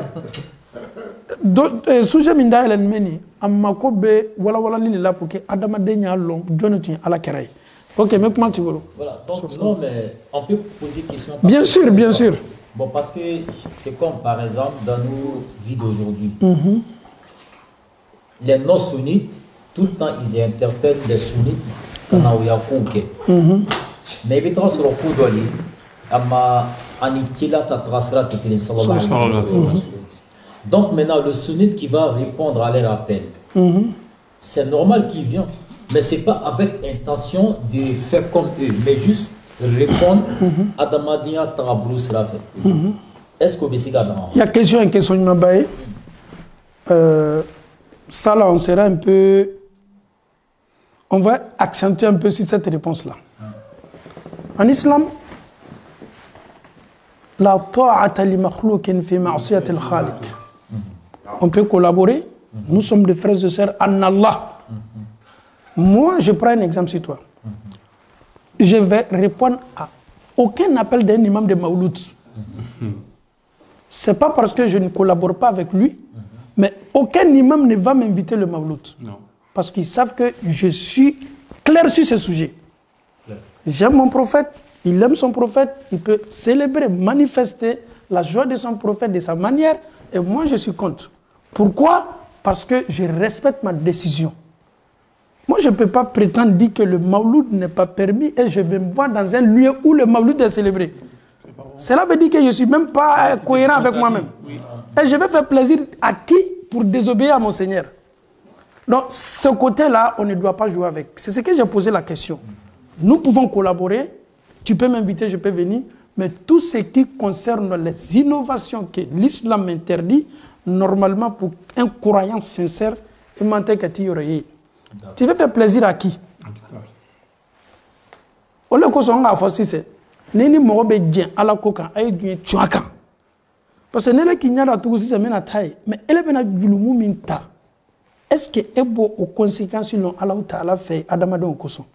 ye sujet min da yɛlɛ nin bɛ nin a mako bɛ walawalali de la pour que adamaden y'a lɔn jɔnni tun ye Ala kɛra ye. Ok, mais comment tu veux? Voilà, donc non, mais on peut poser des questions. Bien sûr, bien sûr. Bon, parce que c'est comme par exemple dans nos vies d'aujourd'hui. Mm-hmm. Les non-sunnites, tout le temps ils interpellent les sunnites quand on a kouké. Mais ils sont sur le coup d'oli. Ama anikila ta trasra te télé sallallahu alayhi wa sallam. Donc maintenant le sunnite qui va répondre à leur appel, c'est normal qu'il vient. Mais ce n'est pas avec intention de faire comme eux, mais juste répondre à Damadia Tarablou Srafet. Est-ce que c'est ça? Il y a question, une question de Mabaye. Ça là, on sera un peu. On va accentuer un peu sur cette réponse-là. En islam, la ta'ata li makhloukin fi ma'siyat al-khaliq. On peut collaborer. Nous sommes des frères et sœurs en Allah. Moi, je prends un exemple sur toi. Je vais répondre à aucun appel d'un imam de Maouloud. Ce n'est pas parce que je ne collabore pas avec lui, mais aucun imam ne va m'inviter le Maouloud. Parce qu'ils savent que je suis clair sur ce sujet. J'aime mon prophète, il aime son prophète, il peut célébrer, manifester la joie de son prophète de sa manière, et moi je suis contre. Pourquoi? Parce que je respecte ma décision. Moi je ne peux pas prétendre dire que le Maouloud n'est pas permis et je vais me voir dans un lieu où le Maouloud est célébré. Cela veut dire que je ne suis même pas cohérent avec moi-même. Et je vais faire plaisir à qui pour désobéir à mon Seigneur? Donc ce côté-là, on ne doit pas jouer avec. C'est ce que j'ai posé la question. Nous pouvons collaborer, tu peux m'inviter, je peux venir, mais tout ce qui concerne les innovations que l'islam interdit, normalement pour un croyant sincère, il mentait que tu y aurais. Tu veux faire plaisir à qui? Au lieu que ce soit facile, c'est Nini Morobe Dien, à la coca, à Dien Chuaka. Parce que Nele Kinyara tout aussi, c'est même à taille, mais elle est bien du Minta. Est-ce que est beau aux conséquences selon Allah Ta'ala fait Adamado au Koson?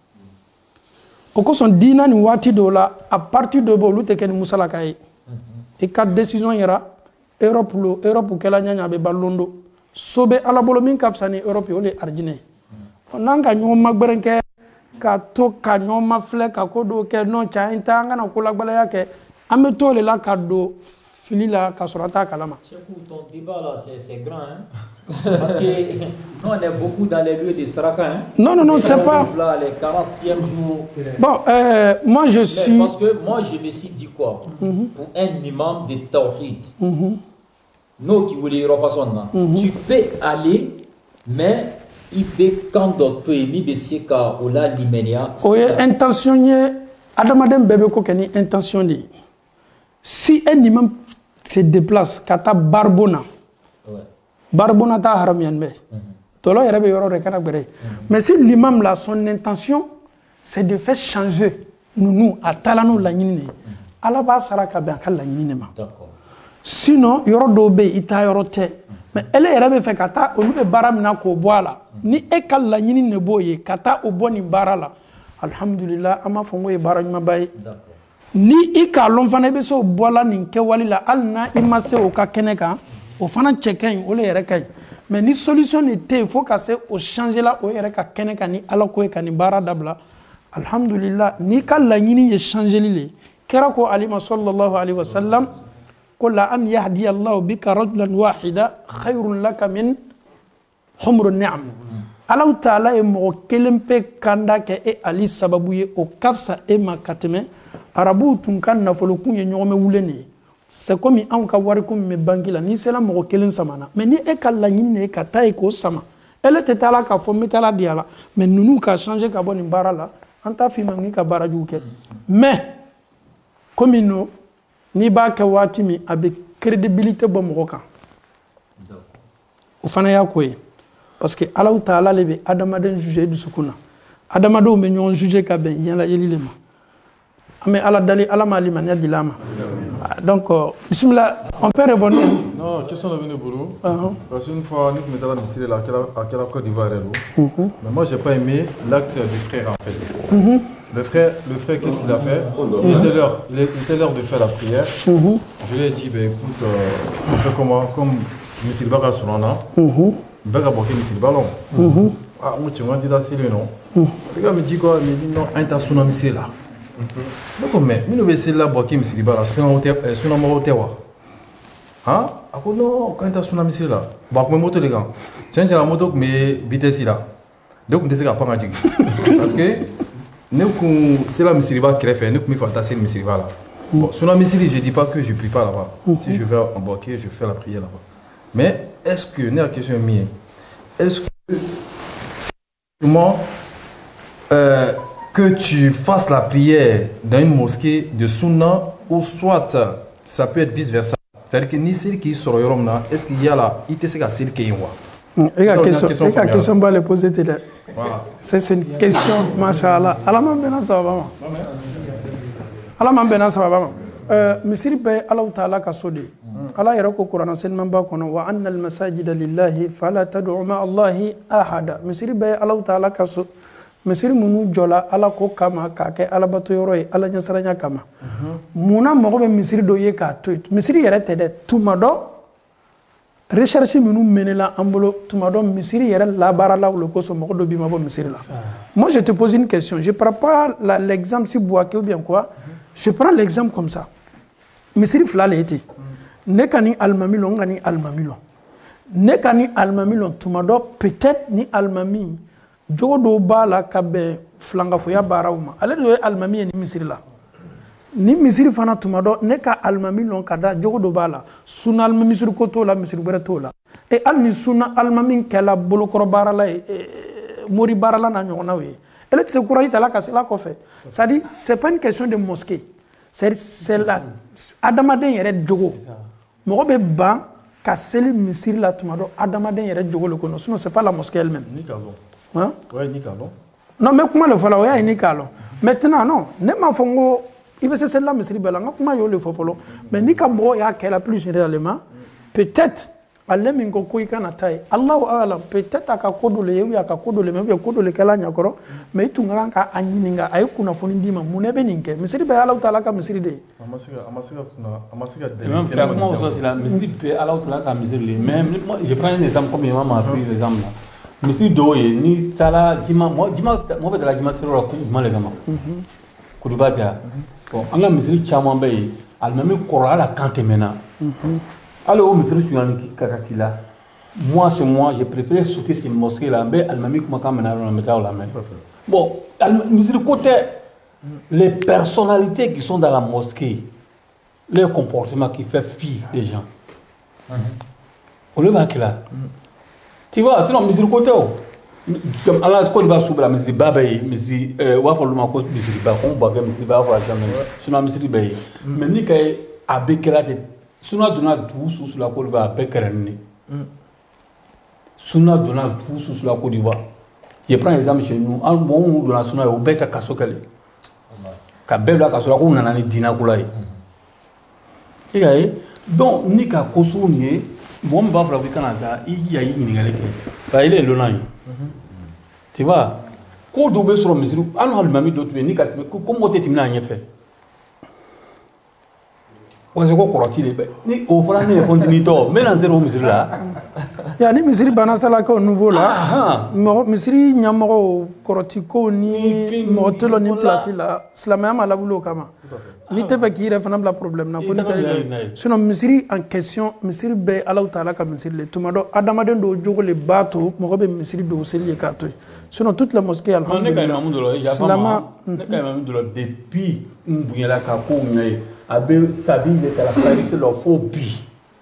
Au Koson, Dina ni Wati Dola, à partir de Bolou, Teken Moussalakaï. Et quatre décisions ira, Europe, Europe ou Kelanya, Abe Balondo, Sobe à la Bolomin Kapsani, Europe, Ole Argine. On a gagné un magberenke, Kato, Kanyon, Mafle, Kakodo, Kenon, Chaintanga, Nakula Balake, Ametole la Kado. Filila Kasorata Kalama. Ton débat là, c'est grand. Hein? Parce que nous, on est beaucoup dans les lieux de Saraka. Hein? Non, non, non, c'est pas. Là, les quarantième jour. Bon, euh, moi je suis. Mais parce que moi je me suis dit quoi? Mm-hmm. Pour un imam de Tawhid, mm-hmm. nous qui voulons refaire mm-hmm. tu peux aller, mais il peut quand tu es mis de Seka ou la Limenia. Oui, intentionné. Adamadem Bebeko Keni intentionné. Si un imam se déplace, kata Barbona, ouais. Barbona ta haram yanbe. Tolo yere be yoro rekana bere. Mais si l'imam là, son intention, c'est de faire changer nous nous à talano la nyine. Ala ba saraka be akal la nyine ma. D'accord. Sinon yoro dobe ita yoro te. Mais elle yere be fait kata olu be baram na ko boala. Ni ekal la nyine ne boye kata o boni barala. Alhamdulillah ama fongo e baraj ma bay. D'accord. Ni i ka lon fana be so bola nin ke walila alna i ma se o ka kene kan o fana checken o le yere kay mais ni solution était il faut ka se o changer la o yere ka kene kan ni ala ko e kan ni bara dabla alhamdulillah ni ka la nyini ye changer li kera ko alima sallallahu alaihi wasallam qul la an yahdi Allah bika rajulan wahida khairun laka min humrun ni'am Allah taala e mo kelempe kanda ke e ali sababu ye o kafsa e makateme arabu tunkan na folokun ye nyome wulene c'est comme en ka wari ko me bangila ni c'est la mo kelen samana mais ni e kala nyine ka tay ko sama elle était là ka fo metala diala mais nous ka changer ka boni barala anta fi mangi ka baraju ke mais comme nous ni ba ka watimi avec crédibilité bo mo kan o fana ya koy parce que Allah Ta'ala lebe adamaden juger du sukuna adamado me nyon juger ka ben yala yelilema mais Allah dali Allah mali mania dilama donc euh, bismillah on peut répondre non question de venir boulot uh-huh. Parce qu'une fois nous mettons dans le là à quelle Côte d'Ivoire uh-huh. Mais moi j'ai pas aimé l'acte du frère en fait uh-huh. le frère le frère qu'est-ce qu'il a fait il était l'heure il était l'heure de faire la prière uh-huh. Je lui ai dit ben écoute euh, on fait comment comme Mister Baka Soulana uh-huh. Baka Boké Mister Ballon uh-huh. Ah moi tu m'as dit là c'est le nom le gars me dit quoi il me dit non un tas tsunami c'est là. Donc, mais nous devons essayer de la boire qui me dit là, sur la moto tewa. Hein? Ah non, quand tu as tsunami c'est là. Bah comme moto les gars. Tiens la moto mais vitesse là. Donc on décide à pas magique. Parce que nous c'est la misiri va créer faire nous comme il faut tasser le misiri là. Bon, sur la misiri je dis pas que je prie pas là-bas. Si je vais embarquer, je fais la prière là-bas. Mais est-ce que n'est la question mienne? Est-ce que comment euh, que tu fasses la prière dans une mosquée de Sunna ou soit ça peut être vice versa. C'est-à-dire que ni celle qui sort là, est-ce qu'il y a là, il te sait que celle qui est là. Et la question, et la question va le poser là. C'est une question, machallah. Alors maintenant ça va. ala man bɛnna sababa ma misiri bɛɛ alaw taala ka so de ye ala yɛrɛ ko kuranna selimanba kɔnɔ wa anna almasajida lillahi fala tad'u ma allahi ahada misiri bɛɛ alaw taala ka so misiri minnu jɔla ala ko kama k'a kɛ alabato yɔrɔ ye ala ɲɛsiranya kama munna mɔgɔ bɛ misiri dɔ ye k'a to yen misiri yɛrɛ tɛ dɛ tuma dɔ recherche minnu menela an bolo tuma dɔ misiri yɛrɛ labaarala o de kosɔn mɔgɔ dɔ b'i ma bɔ misiri la moi je te pose une question je prends pas l'exemple si Bouaké ou bien quoi je prends l'exemple comme ça misiri fila le ye ten ne ka ni alimami lɔn n ka ni alimami lɔn ne ka ni alimami lɔn tuma dɔ peut-être ni alimami jogo dɔw b'a la ka bɛn filankafoya baaraw ma ale de ye alimami ye ni misiri la ni misiri fana tuma dɔ ne ka alimami lɔn ka da jogo dɔ b'a la sunna alimami misiri ko t'o la misiri wɛrɛ t'o la e hali ni sunna alimami kɛla bolokɔrɔ baarala ye mori baarala n'a ɲɔgɔnnaw ye ele tɛ se courage ta la ka se la kɔfɛ c'est à dire c'est pas une question de mosquée c'est c'est la adamaden yɛrɛ jogo mɔgɔ bɛ ban ka seli misiri la tuma dɔ adamaden yɛrɛ jogo le kɔnɔ sinon c'est pas la mosquée elle-même ni k'a lɔn hein ouais ni k'a lɔn non mais kuma le fɔ la o y'a ye ni k'a lɔn maintenant non ne m'a fɔ n ko i bɛ se seli la misiri bɛɛ la n ka kuma y'o de fɔ fɔlɔ mais ni ka mɔgɔ y'a kɛ la plus généralement peut-être ale min ko ko i kana taa ye Allahu a'lam peut-être a ka ko dɔ le ye ou bien a ka ko dɔ le mɛ ou bien ko dɔ le kɛla a ɲɛkɔrɔ mais i tun ka kan ka a ɲininka a ye kunnafoni d'i ma mun ne bɛ nin kɛ misiri bɛɛ ye Alahu Taala ka misiri de ye a ma se ka a ma se ka kunna a ma se ka dɛmɛ même frère comment ça c'est la misiri bɛɛ Alahu Taala ka misiri le mais moi je prends un exemple comme imam m'a pris l'exemple là misiri dɔw ye ni taara jima moi jima moi bɛ taara jima sira la ko juma le kama kutuba tɛ bon an ka misiri caman bɛ yen alimami kɔrɔ ala kan tɛmɛna allez au misiri suɲani ka ka k'i la moi c'est moi j'ai préféré sauter ces mosquées là n bɛ alimami kumakan mɛna yɔrɔ la n bɛ taa o lamɛn bon misiri ko tɛ les personnalités qui sont dans la mosquée leur comportement qui fait fi des gens olu b'a kɛ la tu vois sinon misiri ko tɛ o ala ko de b'a sugu la misiri ba bɛ yen misiri u b'a fɔ olu ma ko misiri ba ko n b'a kɛ misiri ba fɔ a caman sinon misiri bɛ yen mais ni ka ye a bɛ kɛra ten sunna donna dugu susu la ko de b'a bɛɛ kɛrɛ ni ne sunna donna dugu susu la ko de b'a je prends exemple chez nous an mɔgɔ minnu donna sunna ye o bɛɛ tɛ kaso kɛlɛ ka bɛɛ bila kaso la k'u nana ni diinɛ ko la ye i y'a ye donc ni ka ko sugu nin ye mɔgɔ min b'a fɔ k'i kana taa i jija i ɲininkali kɛ parce que ele ye lɔnna ye tu vois ko dɔw bɛ sɔrɔ misiri hali alimami dɔ tun bɛ yen ni ka tɛmɛ ko mɔgɔ tɛ tɛmɛ a ɲɛfɛ parce que ko kɔrɔti de bɛ ni o fɔra ne ye continue tɔ n bɛ na n sera o misiri la ya ni misiri banna salaka au nouveau la mɔgɔ misiri ɲɛmɔgɔw kɔrɔtikow ni mɔgɔ tɛ lɔ ni place la silamɛya ma lawuli o kama n'i tɛ fɛ k'i yɛrɛ fana bila problème na fo ni tɛ sinon misiri en question misiri bɛɛ Alahu Taala ka misiri le tuma dɔ adamaden dɔw jogo le b'a to mɔgɔ bɛ misiri dɔw seli ye k'a to yen sinon toute la mosquée alhamdulillah ne ka imamu dɔ la silama ne ka imamu dɔ la depuis n bonyala ka kow ɲɛ ye a bɛ sabi de ta la service la fo bi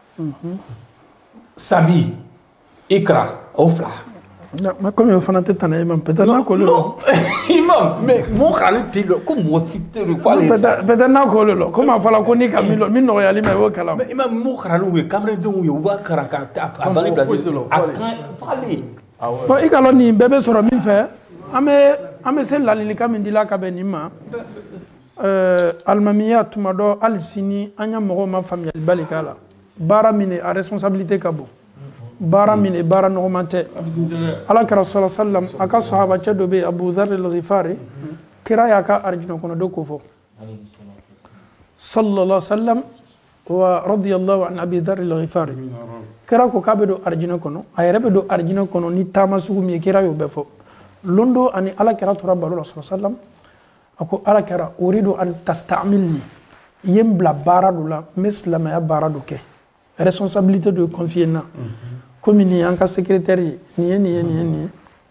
sabi ikra o fila mais comme o fana tɛ tana imam peut-être n'a kolo non imam mais mɔgɔ k'ale tɛ lɔ ko mɔgɔ si tɛ lɔ ko ale sa peut-être n'a kolo lɔ comme a fɔla ko ni ka min lɔ min nɔgɔyali ma i b'o kalan mais imam mɔgɔ kalanw ye kamaledenw ye u b'a kalan ka a bali bila a kan falen bon i ka lɔ nin bɛɛ bɛ sɔrɔ min fɛ an bɛ an bɛ se ladilikan min dila ka bɛn nin ma alimamiya tuma dɔ hali sini an ya mɔgɔw ma faamuyali bali k'a la baara min a responsabilité ka bon baara min baara nɔgɔman tɛ ala kɛra sɔlɔ salam a ka sahabacɛ dɔ bɛ yen Abu Dharr al-Ghifari kira y'a ka arijinɛ kɔnɔdenw ko fɔ sallallahu sallam wa radiyallahu an Abi Dharr al-Ghifari kira ko k'a bɛ don arijinɛ kɔnɔ a yɛrɛ bɛ don arijinɛ kɔnɔ ni taama sugu min ye kira y'o bɛɛ fɔ londo ani ala kɛra tora baro la sɔlɔ salam a ko ala kɛra uridu an tastamilni i ye n bila baara dɔ la n bɛ silamɛya baara dɔ kɛ responsabilité de confier na comme ni an ka secrétaire ye nin ye nin ye nin ye nin ye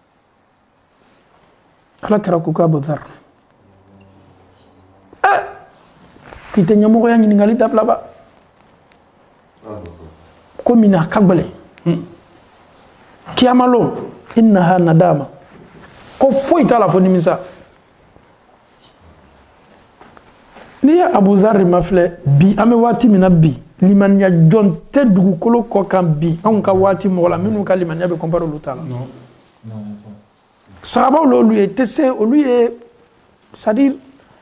ala kɛra ko Abu Dharr eh k'i tɛ ɲɛmɔgɔya ɲininkali dabila ba comme a ka gɛlɛn kiyamalo innaha nadama ko foyi t'a la fo nimisa n'i ye Abu Dharr ma filɛ bi an bɛ waati min na bi limaniya jɔn tɛ dugukolo kɔ kan bi anw ka waati mɔgɔ la minnu ka limaniya bɛ compare olu ta la sahabaw l'olu ye tɛ se olu ye c'est à dire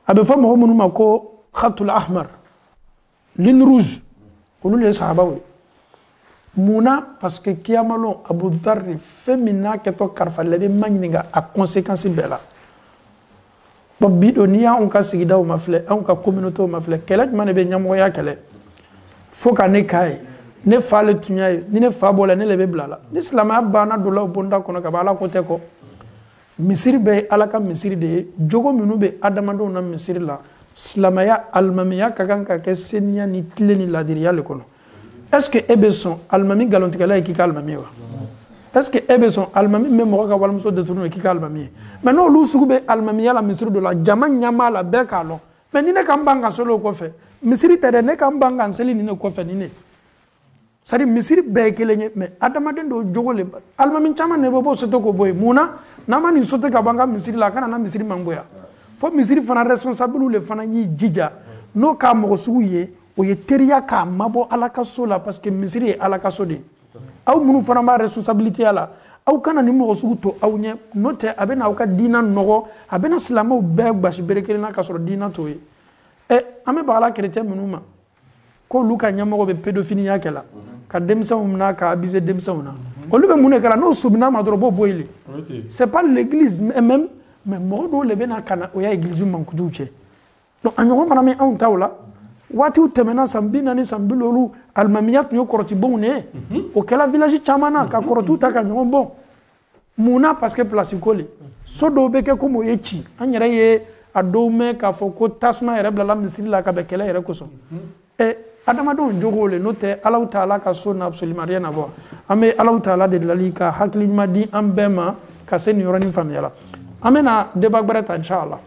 a bɛ fɔ mɔgɔ minnu ma ko khatul ahmar ligne rouge olu le ye sahabaw ye mun na parce que kiyamalon Abu Dharr fɛn min n'a kɛtɔ karifalila i bɛ ma ɲininka a conséquence bɛɛ la bon bi don n'i y'anw ka sigidaw ma filɛ anw ka communauté ma filɛ kɛlɛ jumɛn de bɛ ɲɛmɔgɔya kɛlɛ fo ka ne k'a ye ne fa le tun y'a ye ni ne fa bɔra ne le bɛ bila a la ni silamɛya banna dɔ la o bonda kɔnɔ ka ban ala ko tɛ kɔ misiri bɛɛ ye ala ka misiri de ye jogo minnu bɛ adamadenw na misiri la silamɛya alimamiya ka kan ka kɛ seniya ni tile ni ladiriya le kɔnɔ est ce que e bɛ sɔn alimami nkalontigɛla ye k'i ka alimami ye wa est ce que e bɛ sɔn alimami min bɛ mɔgɔ ka walimuso détourner ye k'i ka alimami ye mais n'olu sugu bɛ alimamiya la misiri dɔ la jama ɲɛmaa la bɛɛ k'a lɔn mais ni ne ka n ban ka seli o kɔfɛ misiri tɛ dɛ ne ka n ban ka n seli nin ne kɔfɛ nin ne c'est à dire misiri bɛɛ ye kelen ye mais adamaden dɔw jogo le alimami caman de bɛ bɔ sote ko bɔ yen mun na n'an ma nin sote ka bɔ an ka misiri la a kana na misiri mangoya fo misiri fana responsable le fana y'i jija n'o k'a mɔgɔ sugu ye o ye teriya k'a mabɔ ala ka so la parce que misiri ye ala ka so de ye aw minnu fana b'a responsabilité la aw kana ni mɔgɔ sugu to aw ɲɛ n'o tɛ a bɛ na aw ka diina nɔgɔ a bɛ na silamɛw bɛɛ gasi bere kelen na ka sɔrɔ diina t'o ye ɛ an bɛ baga la chrétien minnu ma k'olu ka ɲɛmɔgɔ bɛ pédophilie kɛ la ka denmisɛnw minɛ ka abuser denmisɛnw na olu bɛ mun de kɛ la n'o subina ma dɔrɔn b'o bɔ yen c'est pas l'église même mais mɔgɔ dɔw de bɛ na ka na o y'a église mankutuw cɛ donc a ɲɔgɔn fana bɛ anw taw la waatiw tɛmɛna san bi naani san bi wɔɔrɔ alimamiya tun ye kɔrɔtibɔnw de ye o kɛla village caman na ka kɔrɔtiw ta ka ɲɔgɔn bɔ mun na parce que place ko le so dɔw bɛ kɛ komi o ye ci an yɛrɛ ye a dɔw mɛn k'a fɔ ko tasuma yɛrɛ bilala misiri la ka bɛn kɛlɛ yɛrɛ kosɔn ɛ adamadenw jogo le n'o tɛ Alahu Taala ka so na absolument rien à voir an bɛ Alahu Taala de deli ka hakili ɲuman di an bɛɛ ma ka se nin yɔrɔnin faamuya la an bɛna débat gbɛrɛ ta inchallah.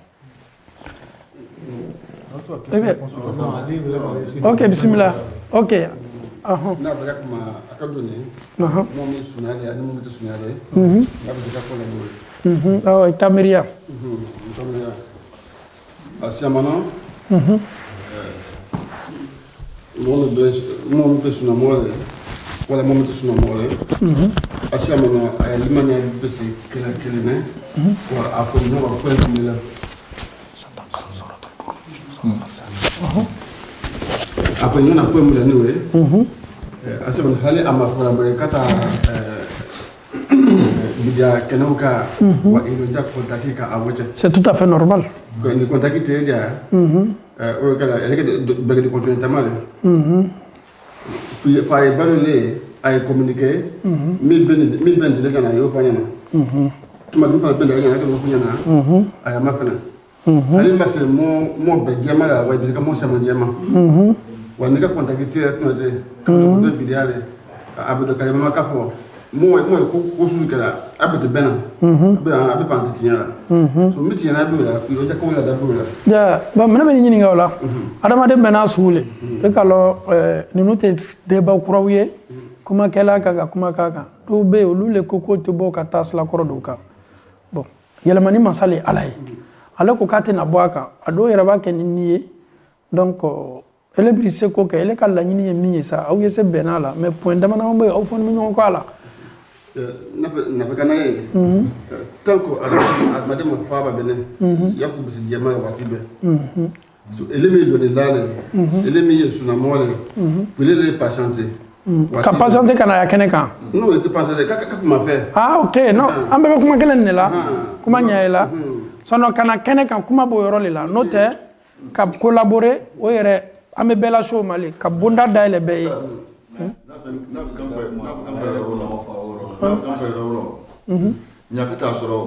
Ok, bismillah. Ok. Aham. Na bɛka kuma a ka don ne. Aham. Mo mi sunale ani mo tɛ sunale. Mhm. Na bɛ ka kɔlɔ bolo. Mhm. Ah, tamiriya. Mhm. Tamiriya. Asiamana. Mhm. Mo bɛ mo bɛ sunamole. Wala mo tɛ sunamole. Mhm. Asiamana ay limani bɛ se kala kelene. Mhm. Wa a ko no ko ko la. Apa yang nak pun mulai ni, asal hal amat orang berkata dia kena muka, wah itu jak kontak kita awalnya. C'est tout à fait normal. Kalau ni kontak kita dia, orang kata, ele kita bagi di kontak tamal. Fai fai baru le, ay communiquer, mil ben mil ben dia kan ayo fanya na. Cuma dia fanya ben dia kan ayo fanya na. Ay amat fanya. Ali masih mau mau berjama lah, wajib bisa kamu sama jama. Wah ni kan kontak kita tu nanti, kalau kita bidiare, abu dah kaya mama kafo, mau mau kusu kira, abu tu bena, abu abu fanti tiada. So mesti tiada abu lah, filo jadi kau ada abu lah. Ya, bah mana beri ni ngau lah. Ada macam bena sulit. Tapi kalau ni nute deba kurau ye, kuma kela kaga kuma kaga. Tu be ulu le koko tu bo kata sela korodoka. Bon, yelmani masali alai. Ale ko kate na boaka ado yɛrɛ b'a kɛ ni ni ye donc ele bi se ko kɛ ele ka laɲini ye min ye sa aw ye se bɛnna la mais point dama dama bɛ aw fana bɛ ɲɔgɔn kɔ a la. nafa kana ye tant que adamaden ma fa ba bɛnɛ ya ko bisi jɛma waati bɛɛ ele min donni laale ele min ye sunamɔgɔ le fili le patienter. Ka patienter kana ya kɛnɛ kan. non il te patienter ka ka kuma fɛ. ah ok non an bɛɛ bɛ kuma kelen de la kuma ɲɛ i la. Sono kana kene kan kuma bo yɔrɔ le la n'o tɛ ka collaborer o yɛrɛ an bɛ bɛɛ la so mali ka bonda dayɛlɛ bɛɛ ye. ɲaka t'a sɔrɔ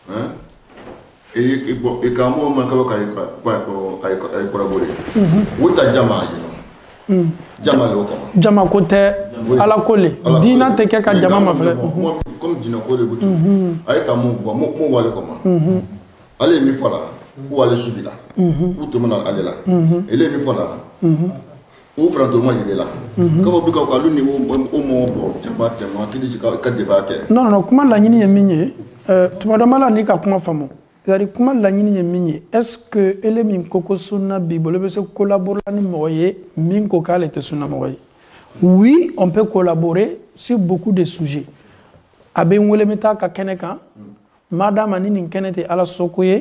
i ka mɔgɔ man ka bɔ ka i collaborer o ta jama ye nɔ jama le o kama. jama ko tɛ ala ko le diina tɛ kɛ ka jama ma filɛ. comme diinɛ ko de bɛ tu a ye ka mun bɔ mun b'ale kɔma. Ale ye min fɔ la ko ale subi la k'u tɛmɛna ale la ele ye min fɔ la k'u farantoma yɛlɛ la k'a fɔ bi ka k'alu ni o mɔgɔ bɔ jama tɛmɛ k'i de ka débat kɛ. non non kuma laɲini ye min ye tuma dɔ ma la n'i ka kuma faamu c'est-à-dire kuma laɲini ye min ye est-ce que ele min ko ko sunna b'i bolo i bɛ se collaborer ni mɔgɔ ye min ko k'ale tɛ sunna mɔgɔ ye oui on peut collaborer sur beaucoup de sujets a bɛ n wele n bɛ taa ka kɛnɛ kan. Madame ni nin kɛnɛ tɛ ala soko ye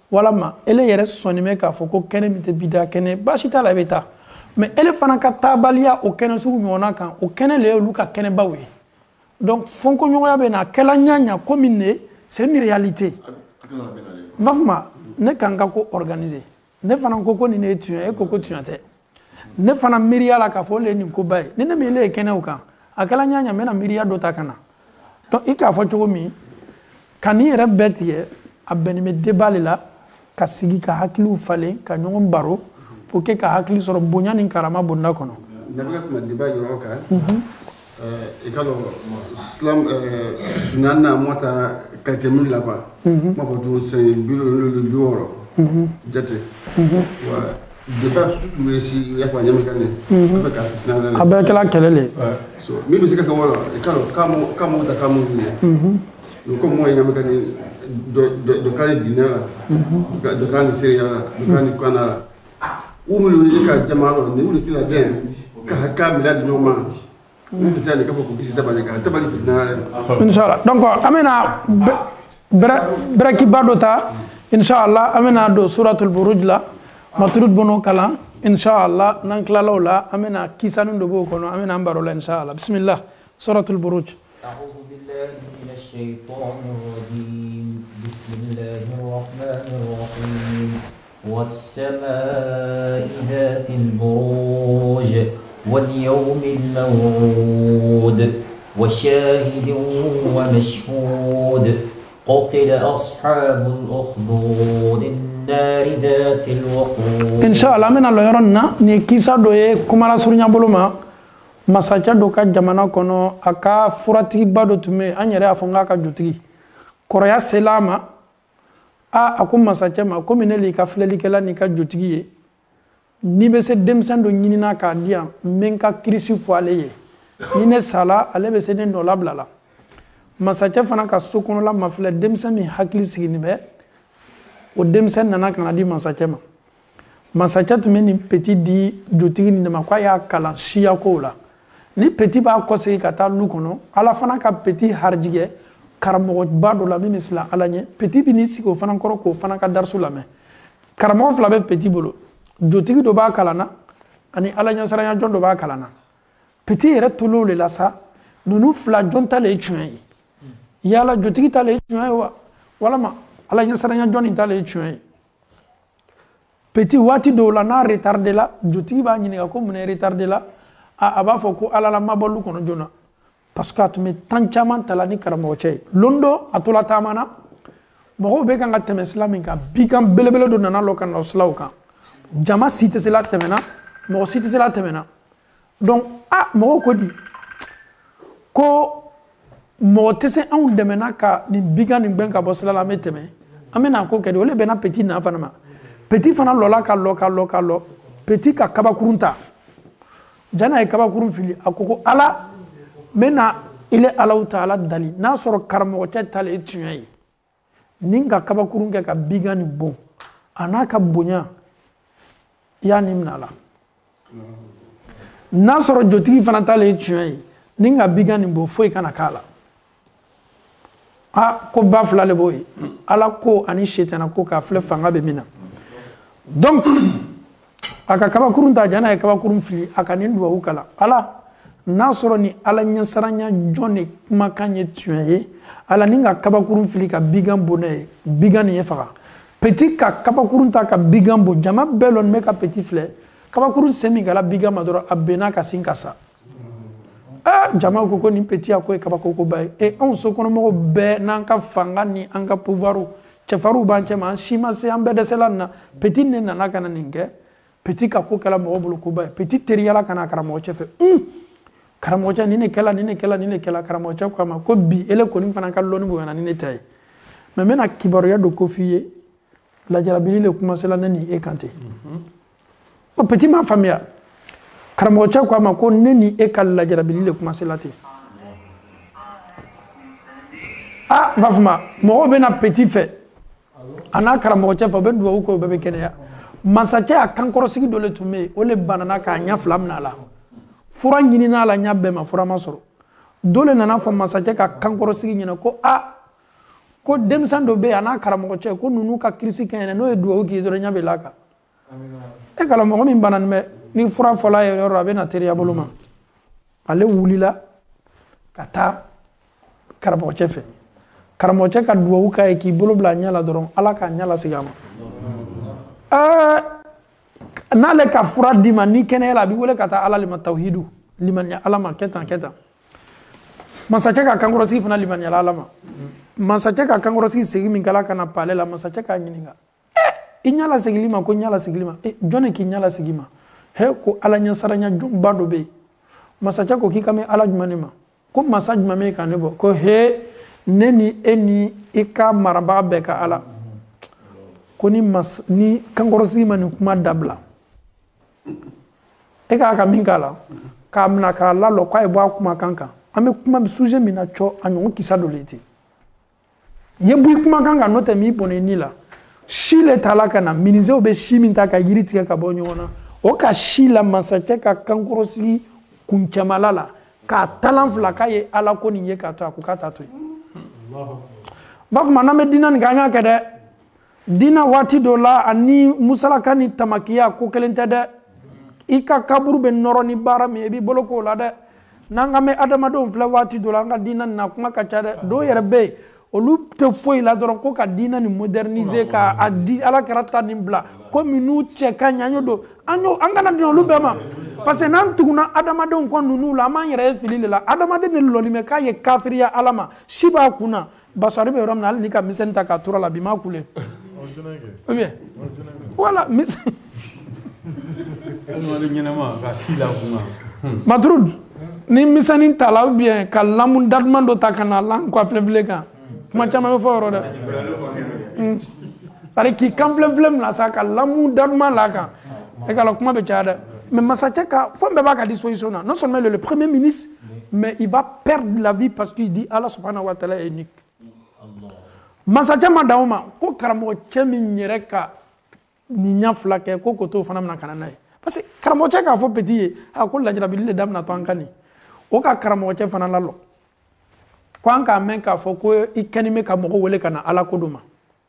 walama ele yɛrɛ sɔnni bɛ k'a fɔ ko kɛnɛ min tɛ bida kɛnɛ baasi t'a la i bɛ taa mais ele fana ka taabaliya o kɛnɛ sugu ɲɔgɔnna kan o kɛnɛ le ye olu ka kɛnɛbaw ye donc fɔnkoɲɔgɔnya bɛ na a kɛla ɲaɲa komi ne c'est une réalité n b'a fɔ ma ne kan ka ko organiser ne fana ko ko nin ye tiɲɛ e ko ko tiɲɛ tɛ ne fana miiriya la k'a fɔ ole ye nin koba ye ni ne min ele ye kɛnɛw kan a kɛla ɲaɲa n bɛna miiriya dɔ ta ka na donc i k'a fɔ cogo min ka nin yɛrɛ bɛɛ tigɛ a bɛnnen bɛ débat le la ka sigi ka hakiliw falen ka ɲɔgɔn baro pour que ka hakili sɔrɔ bonya ni karama bonda kɔnɔ ne bɛ ka kuma débat yɔrɔ kan i ka dɔn islam sunya n'a mɔta quelques minutes là quoi n b'a fɔ cogo c'est bi wolonwula bi wɔɔrɔ jate wa débat surtout réussi i y'a fɔ a ɲɛmɛ ka ne a bɛɛ kɛla kɛlɛ le min bɛ se ka kɛ wɔɔrɔ i ka dɔn k'a m'o ta k'a m'o wuli comme moi ɲɛmɛ ka ne dɔ k'a ni diinɛ la dɔ k'a ni seereya la dɔ k'a ni kanna la u minnu ye ka jama la nin wuli kila den ka k'a bila di ɲɔgɔn ma u bɛ se ka fɔ ko kisi tabali kan tabali fitina yɛrɛ inshallah donc an bɛna bɛrɛkiba dɔ ta inshallah an bɛna don suratul buruj la maturud bono kalan inshallah n'an tilala o la an bɛna kisanin dɔ b'o kɔnɔ an bɛna an baro la inshallah bismillah suratul buruj الشيطان الرجيم بسم الله الرحمن الرحيم والسماء ذات البروج واليوم الموعود وشاهد ومشهود قتل أصحاب الأخدود النار ذات الوقود إن شاء الله من الله يرنا نكيسا دوye kumala surunya boloma masacha do ka jamana kono aka furatigi bado tume anyere afonga ka jutigi koroya selama a akum masacha ma ko mineli ka fleli kala ni ka jutigi ye ni be se demsan do nyinina ka dia men ka krisi fo aleye ni ne sala ale be se den do lablala masacha fana ka sokono la mafle demsan mi hakli sigini be o demsan nana kana di masacha ma masacha tume ni petit di jutigi ni ma kwa ya kala shia ko la ni petit ba ko se ka ta lu kono ala fana ka petit harjige karamo ba do la min isla ala nye petit bi ni siko fana koro ko fana ka darsu la me karamo fla be petit bolo jotigi do ba kala na ani ala nya saranya jon do ba kala na petit re tolo le la sa nunu fla jon ta le chuen yala jotigi ta le chuen wa wala ma ala nya saranya jon ta le chuen petit wati do la na retardé la jotigi ba nyini ko mun retardé la a b'a fɔ ko ala la mabalu kɔnɔ joona parce que a tun bɛ tan caman tala ni karamɔgɔ cɛ ye londo a tola taama na mɔgɔw bɛ kan ka tɛmɛ sira min kan bi kan belebele dɔ nana lɔ ka na o siraw kan jama si tɛ se la tɛmɛna mɔgɔ si tɛ se la tɛmɛna donc a mɔgɔw ko di ko mɔgɔ tɛ se anw dɛmɛna ka nin bi kan nin gbɛn ka bɔ sira la an bɛ tɛmɛ an bɛ na ko kɛ de o de bɛnna petit na fana ma petit fana lɔla ka lɔ ka lɔ ka lɔ petit ka kabakurun ta jana ye kabakurun fili a ko ko ala n bɛna ile alaw taala dali n'a sɔrɔ karamɔgɔcɛ ta le ye tiɲɛ ye ni ka kabakurun kɛ ka bigan nin bon a n'a ka bonya i y'a ni minɛ a la n'a sɔrɔ jotigi fana ta le ye tiɲɛ ye ni ka bigan nin bon foyi kana k'a la a ko ba fila le b'o ye ala ko ani setana ko k'a filɛ fanga bɛ min na donc a ka kabakurun ta jana ye kabakurun fili a ka nin duwawu kala ala n'a sɔrɔ ni ala ɲɛsaranya jɔn de kumakan ye tiɲɛ ye ala ni ka kabakurun fili ka bigan bon ne ye bigan nin ye faga petit ka kabakurun ta ka bigan bon jama bɛɛ lɔ nin bɛ ka petit filɛ kabakurun sen min kɛla bigan ma dɔrɔn a benna ka sin ka sa eh jama ko ko nin petit a ko ye kabakokoba ye e anw sokɔnɔmɔgɔw bɛɛ n'an ka fanga ni an ka pouvoiru cɛfarinw b'an cɛ ma an si ma se an bɛɛ dɛsɛla nin na petit ne nana ka na nin kɛ petit ka ko kɛla mɔgɔ bolo koba ye petit teriyala ka na karamɔgɔ cɛ fɛ un karamɔgɔcɛ ni ne kɛla ni ne kɛla ni ne kɛla karamɔgɔcɛ ko a ma ko bi ele kɔni fana ka lɔnni bonyana ni ne ta ye mais n bɛna kibaruya dɔ ko f'i ye lajarabili le kumasela ne ni e kan ten o petit m'a faamuya karamɔgɔcɛ ko a ma ko ne ni e ka lajarabili le kumasela ten ah n b'a fɔ ma mɔgɔw bɛna petit fɛ a n'a karamɔgɔcɛ fɛ o bɛ duwawu kɛ o bɛɛ bɛ kɛnɛya masakɛ a kankɔrɔsigi dɔ le tun bɛ yen o le banana k'a ɲɛ fila minɛ a la fura ɲinina a la ɲɛ bɛɛ ma fura ma sɔrɔ dɔ le nana fɔ masakɛ ka kankɔrɔsigi ɲɛna ko a ko denmisɛn dɔ bɛ yen a n'a karamɔgɔ cɛ ko ninnu ka kirisi kɛ ɲɛna n'o ye duwawu k'i dɔrɔn ɲɛ bɛ l'a kan e karamɔgɔ min bananen bɛ ni fura fɔla ye yɔrɔ a bɛ na teriya bolo ma ale wulila ka taa karamɔgɔ cɛ fɛ karamɔgɔ cɛ ka duwawu k'a ye k'i bolo bila a ɲɛ la dɔrɔn ala k'a ɲɛ lasegin a ma ɛɛ n'ale ka fura d'i ma ni kɛnɛya la a b'i wele ka taa ala le ma tawhidu limaniya ala ma kɛ tan kɛ tan masakɛ ka kankɔrɔsigi fana limaniyala ala ma masakɛ ka kankɔrɔsigi segin min kɛla ka na paale la masakɛ k'a ɲininka ɛ i ɲɛ lasegili ma ko ɲɛ lasegili ma ɛ jɔn k'i ɲɛ lasegi ma he ko ala ɲɛsaranya jɔnba dɔ bɛ yen masakɛ ko k'i ka mɛn ala jumɛn ne ma ko masa jumɛn bɛ kan ne bɔ ko he ne ni e ni i ka marabaga bɛɛ ka ala ko ni mas ni kankɔrɔsigi ma nin kuma dabila e k'a ka min k'a la k'a minɛ k'a lalɔ k'a ye bɔ a kuma kan kan an bɛ kuma sujet min na cɔ a ɲɔgɔn kisa dɔ le ten ye bɔ i kuma kan kan n'o tɛ min bɔnɛ ni la si le t'a la ka na minisew bɛ si min ta ka yiri tigɛ ka bɔ ɲɔgɔn na o ka si la masakɛ ka kankɔrɔsigi kuncɛmala la k'a talan fila k'a ye ala ko nin ye k'a to a ko k'a t'a to yen b'a fɔ ma n'an bɛ diinɛ nin kɛ an y'a kɛ dɛ diinɛ waati dɔ la ani musalaka ni tamakiya ko kelen tɛ dɛ i ka kaburu bɛ nɔrɔ ni baara min ye i b'i bolo k'o la dɛ n'an ka mɛn adamadenw filɛ waati dɔ la an ka diinɛ nin na kuma ka ca dɛ dɔw yɛrɛ bɛ yen olu tɛ foyi la dɔrɔn ko ka diinɛ nin moderniser ka a di ala kɛra ta nin bila komi n'u cɛ ka ɲɛ an y'o don an y'o an kana di olu bɛɛ ma parce que n'an tuguna adamadenw kɔ ninnu la an b'an yɛrɛ ye fili de la adamaden de lɔli mɛ k'a ye kafiriya ala ma si b'a kun na basari bɛ yɔrɔ min na hali ni ka misɛnnin ta k'a tura la bi m'a kule ou bien voilà misɛn Matrud ni misɛnnin ta la ou bien ka lamu daduman dɔ ta ka na lan kɔ filɛfilɛ kan kuma caman bɛ fɔ yɔrɔ dɛ c'est-à-dire k'i kan filɛfilɛ min na sa ka lamu daduman la kan e ka la kuma bɛ caya dɛ mais masakɛ ka fɛn bɛɛ b'a ka disposition na non seulement il est le premier ministre mais il va perdre la vie parce qu'il dit Allah subhanahu wa ta'ala est unique masakɛ ma dan o ma ko karamɔgɔ cɛ min yɛrɛ ka nin ɲɛ fila kɛ ko ko t'o fana mina ka na n'a ye parce que karamɔgɔ cɛ k'a fɔ petit ye a ko lajarabili de daminɛ to an kan nin o ka karamɔgɔ cɛ fana lalɔ ko an k'a mɛn k'a fɔ ko i kɛni bɛ ka mɔgɔ wele ka na ala ko dɔ ma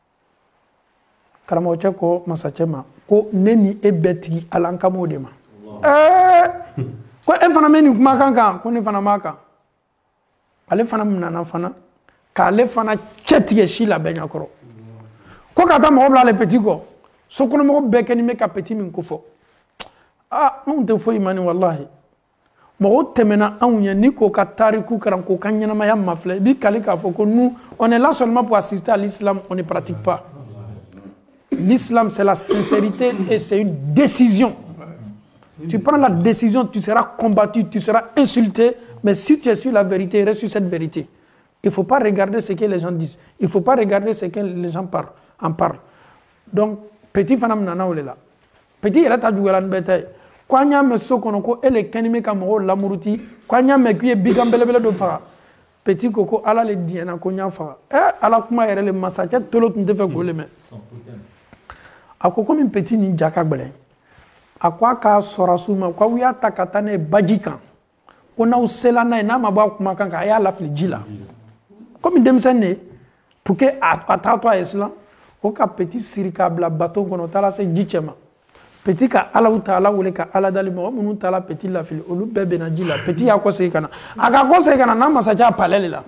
karamɔgɔ cɛ ko masakɛ ma ko ne ni e bɛɛ tigi ala an kamo de ma ɛɛ ko e fana bɛ nin kumakan kan ko ne fana b'a kan ale fana minɛna fana k'ale fana cɛ tigɛ si la bɛɛ ɲɛkɔrɔ ko ka taa mɔgɔ bila ale petit kɔ sokɔnɔmɔgɔ bɛɛ kɛni bɛ ka petit min ko fɔ ah anw tɛ foyi ma ni walahi mɔgɔw tɛmɛna anw ɲɛ ni k'o ka tariku karan k'o ka ɲɛnamaya ma filɛ i b'i kali k'a fɔ ko nous on est là seulement pour assister à l'islam on ne pratique pas l'islam c'est la sincérité et c'est une décision tu prends la décision tu seras combattu tu seras insulté mais si tu es sur la vérité reste sur cette vérité il faut pas regarder ce que les gens disent il faut pas regarder ce que les gens parlent en parlent donc petit fana min nana o le la petit yɛrɛ ta juguyala ni bɛɛ ta ye ko an y'a mɛn so kɔnɔ ko e le kɛni bɛ ka mɔgɔw lamuruti ko an y'a mɛn k'i ye bikan belebele dɔ faga petit ko ko ala le diɲɛna ko n y'a faga ɛ ala kuma yɛrɛ le masakɛ tolo tun tɛ fɛ k'o le mɛn a ko komi petit ni ja ka gɛlɛn a ko a k'a sɔrasiw ma ko aw y'a ta ka taa n'a ye baji kan ko n'aw sela n'a ye n'a ma bɔ a kuma kan kan a y'a lafili ji la komi denmisɛnnin de ye pour que a t'a to a ye sisan o ka petit siri k'a bila bateau kɔnɔ o taara se ji cɛ ma petit ka alaw ta ala wele ka ala dali mɔgɔ minnu taara petit lafili olu bɛɛ bɛnna ji la petit y'a kɔsegin ka na a ka kɔsegin ka na n'a masakɛ a palais de la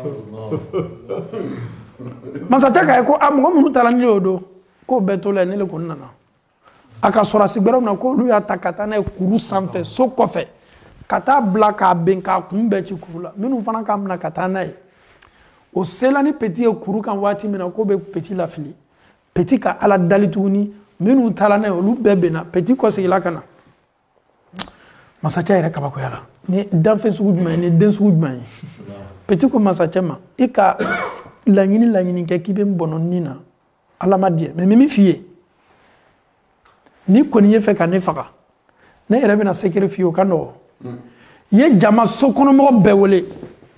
masakɛ k'a ye ko a mɔgɔ minnu taara ni o don k'o bɛɛ to la yen ne le ko n nana a ka sɔrɔsi gbɛrɛw na ko olu y'a ta ka taa n'a ye kuru sanfɛ so kɔfɛ ka taa bila k'a ben k'a kun bɛɛ ci kuru la minnu fana k'a minɛ ka taa n'a ye o sela ni petit ye kuru kan waati min na k'o bɛ petit lafili petit ka ala dali tuguni minnu taara n'a ye olu bɛɛ benna petit kɔsegila ka na masakɛ yɛrɛ kabakoyara ni danfɛn sugu jumɛn ye ni den sugu jumɛn ye petit ko masakɛ ma i ka laɲini laɲini kɛ k'i bɛ n bɔnɔ nin na ala ma diɲɛ mais min bɛ f'i ye ni kɔni ye fɛ ka ne faga ne yɛrɛ bɛna secret f'i ye o ka nɔgɔ i ye jama sokɔnɔmɔgɔ bɛɛ wele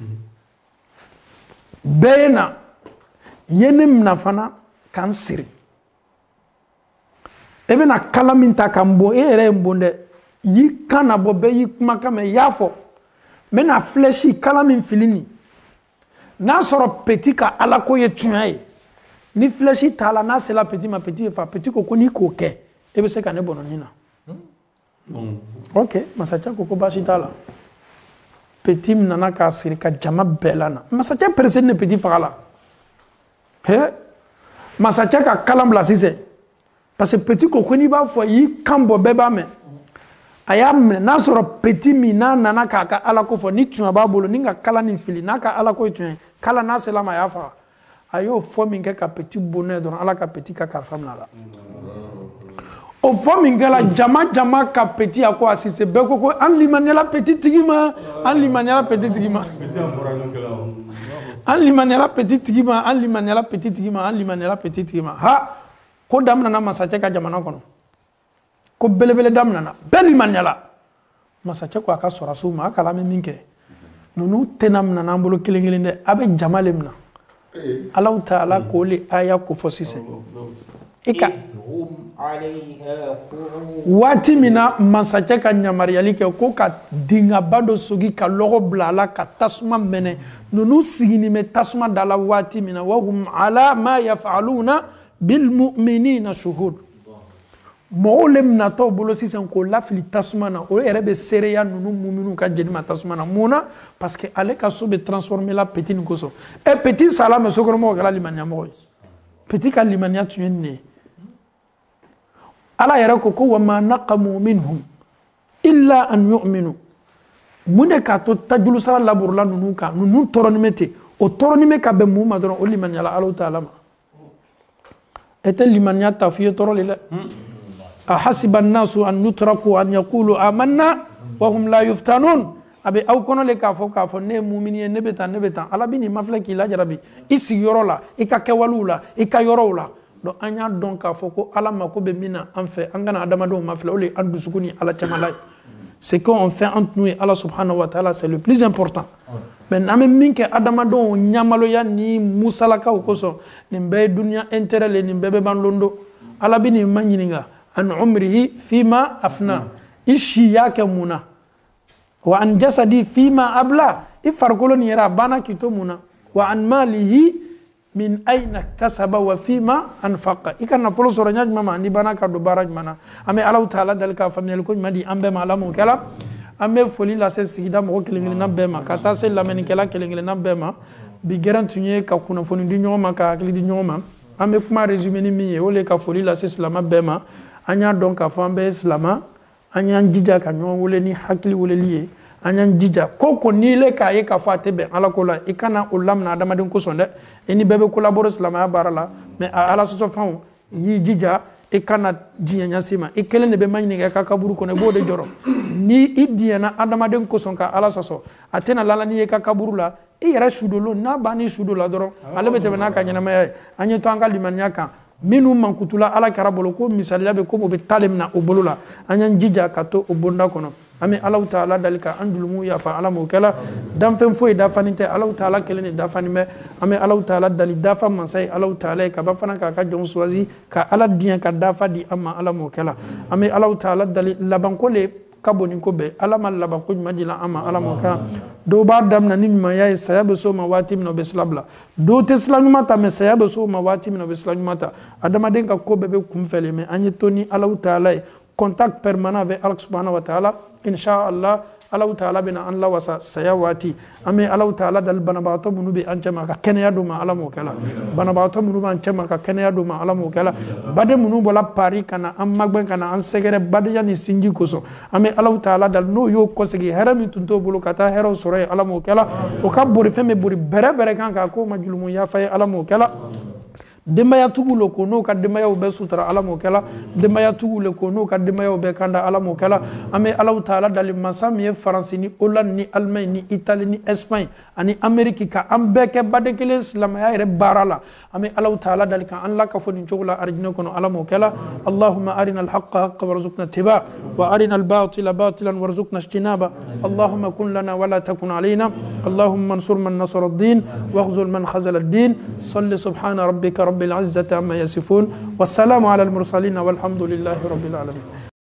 bɛɛ ye na ye ne minɛ fana k'an siri e bɛna kala min ta ka n bon e yɛrɛ ye n bon dɛ y'i kan na bɔ bɛɛ y'i kumakan mɛn i y'a fɔ n bɛna flèche kala min fili nin n'a sɔrɔ petit ka ala ko ye tiɲɛ ye ni flèche t'a la n'a sera petit ma petit fa petit ko ko n'i k'o kɛ e bɛ se ka ne bɔnɔ nin na ok masakɛ ko ko baasi t'a la petit nana k'a siri ka jama bɛɛ la na masakɛ pressé ni petit faga la he masakɛ ka kalan bila sisan parce que petit ko ko n'i b'a fɔ i y'i kan bɔ bɛɛ b'a mɛn a y'a minɛ n'a sɔrɔ petit min n'a nana k'a ka ala ko fɔ ni tiɲɛ b'a bolo ni ka kalan ni fili n'a ka ala ko ye tiɲɛ kalan n'a sera ma a y'a faga a y'o fɔ min kɛ ka petit bonheur dɔrɔn ala ka petit ka kalifa minɛ a la o fɔ min kɛla jama jama ka petit a ko a sise bɛɛ ko ko an limaniyala petit tigi ma an limaniyala petit tigi ma an limaniyala petit tigi ma an limaniyala petit tigi ma an limaniyala petit tigi ma ha ko daminɛna masakɛ ka jamana kɔnɔ ko belebele daminɛna bɛɛ limaniyala masakɛ ko a ka sɔrɔsiw ma a kala an bɛ min kɛ ninnu tɛna minɛ n'an bolo kelen kelen dɛ a bɛ jama le minɛ Allahu Ta'ala k'o le aya ko fɔ sisan i ka waati min na masakɛ ka yamaruyali kɛ ko ka dingaba dɔ sogi ka lɔgɔ bila a la ka tasuma mɛnɛ ninnu sigini bɛ tasuma da la waati min na wa hum ala ma yaf'aluna bil mu'minina shuhud mɔgɔw le minatɔ bolo sisan k'o lafili tasuma na o yɛrɛ bɛ seereya ninnu muminu ka jeli ma tasuma na mun na parce que ale ka so bɛ transformer la petit nin kosɔn ɛ petit sala mɛ sokɔnɔmɔgɔw kɛra limaniya mɔgɔ ye petit ka limaniya tun ye nin ye ala yɛrɛ ko ko wa ma naqamu minhum illa an yu'minu mun de k'a to tajulu sara laburula ninnu kan ninnu tɔɔrɔnin bɛ ten o tɔɔrɔnin bɛ ka bɛn mun ma dɔrɔn o limaniyala Alahu Ta'ala ma e tɛ limaniya ta f'i ye tɔɔrɔ le dɛ أحسب الناس أن يتركوا أن يقولوا آمنا وهم لا يفتنون أبي أو كنا لك أفو كافو نه مؤمنين نبتا نبتا على بني ما فلك إلا جربي إسي يرولا إكا كوالولا إكا يرولا لو أنيا دون كافو كو على ما كو بمنا أنفي أنغنا أدما دون ما فلك أولي أندو سكوني على جمالاي c'est qu'on fait entre nous et Allah subhanahu wa ta'ala c'est le plus important mais name minke adama don nyamalo ya ni musalaka ko so ni be dunya intérêt le ni bebe ban londo ala bini manyininga an umrihi fima afna ishi yake muna wa an jasadi fima abla ifarkolo ni yara bana kito muna wa an malihi min aina kasaba wa fima anfaqa ikana folo soro nyaj mama ni bana ka do baraj mana ame Allah Ta'ala dalka famel ko madi ambe malamu kala ambe foli la se sigida mo kelengele na bema kata se la men kala kelengele na bema bi garantunye ka kuna foni di nyoma ka akli di nyoma ambe kuma resume ni mi ole ka foli la se islama bema anya donc a fambe islama anya jija ka nyon wole ni hakli wole liye anya jija koko ni le ka ye ka fa tebe ala ko la ikana ulam na adama den ko sonde eni bebe collaborer islama ya barala mais ala so fa yi jija ikana jinya sima ikele ne be manyini ka kaburu ko ne bode joro ni idiana adama den ko son ka ala so atena lala ni ka kaburu la e yara sudolo na bani sudola doro ale be tebe na ka nyana may anya to anga limanya kan minu mankutula ala karabolo ko misaliya be ko be talemna o bolola anyan jija kato o bonda kono ami Allah Ta'ala dalika andulmu ya fa ala mo kala dam fen foy da faninte Allah Ta'ala keleni da fanime ami Allah Ta'ala dali da fa mansay Allah Ta'ala ka ba fana ka ka jon soisi ka ala diyan ka da fa di amma ala mo kala ami Allah Ta'ala dali laban ko le kaboni ko be ala mal laban ko madila amma ala mo kala do ba dam na ni ma yayi sayabe so ma watim no be slabla do te slanyuma ta me sayabe so ma watim no be slanyuma ta adama den ka ko be be kum fele me anyi toni Allah Ta'ala contact permanent avec Allah subhanahu wa ta'ala inshallah Allah Ta'ala bina an la wasa sayawati ame Allah Ta'ala dal banabato munubi anchama ka kenya do ma ala mo kala banabato munubi anchama ka kenya do ma ala mo kala bade munu bola pari kana am magben kana an segere bade yani sinji koso ame Allah Ta'ala dal no yo kosegi harami tunto bulu kata hero sore ala mo kala o ka bori feme bori bere bere kan ka ko majlumu ya fay ala mo kala demaya tugulo ko no ka demaya be sutra ala mo kala demaya tugulo ko no ka demaya be kanda ala mo kala ame Allah Ta'ala dal masam ye France ni Hollande ni Allemagne ni Italie ni Espagne ani Amerique ka ambe ke bade kele islam ya re barala ame Allah Ta'ala dal ka an la ka foni chogla arjina kono ala mo kala Allahumma arina al-haqqa haqqan warzuqna ittiba wa arina al-batila batilan warzuqna ijtinaba Allahumma kun lana wa la takun alayna Allahumma ansur man nasara ad-din wakhzul man khazala ad-din salli subhana rabbika رب العزة عما يصفون والسلام على المرسلين والحمد لله رب العالمين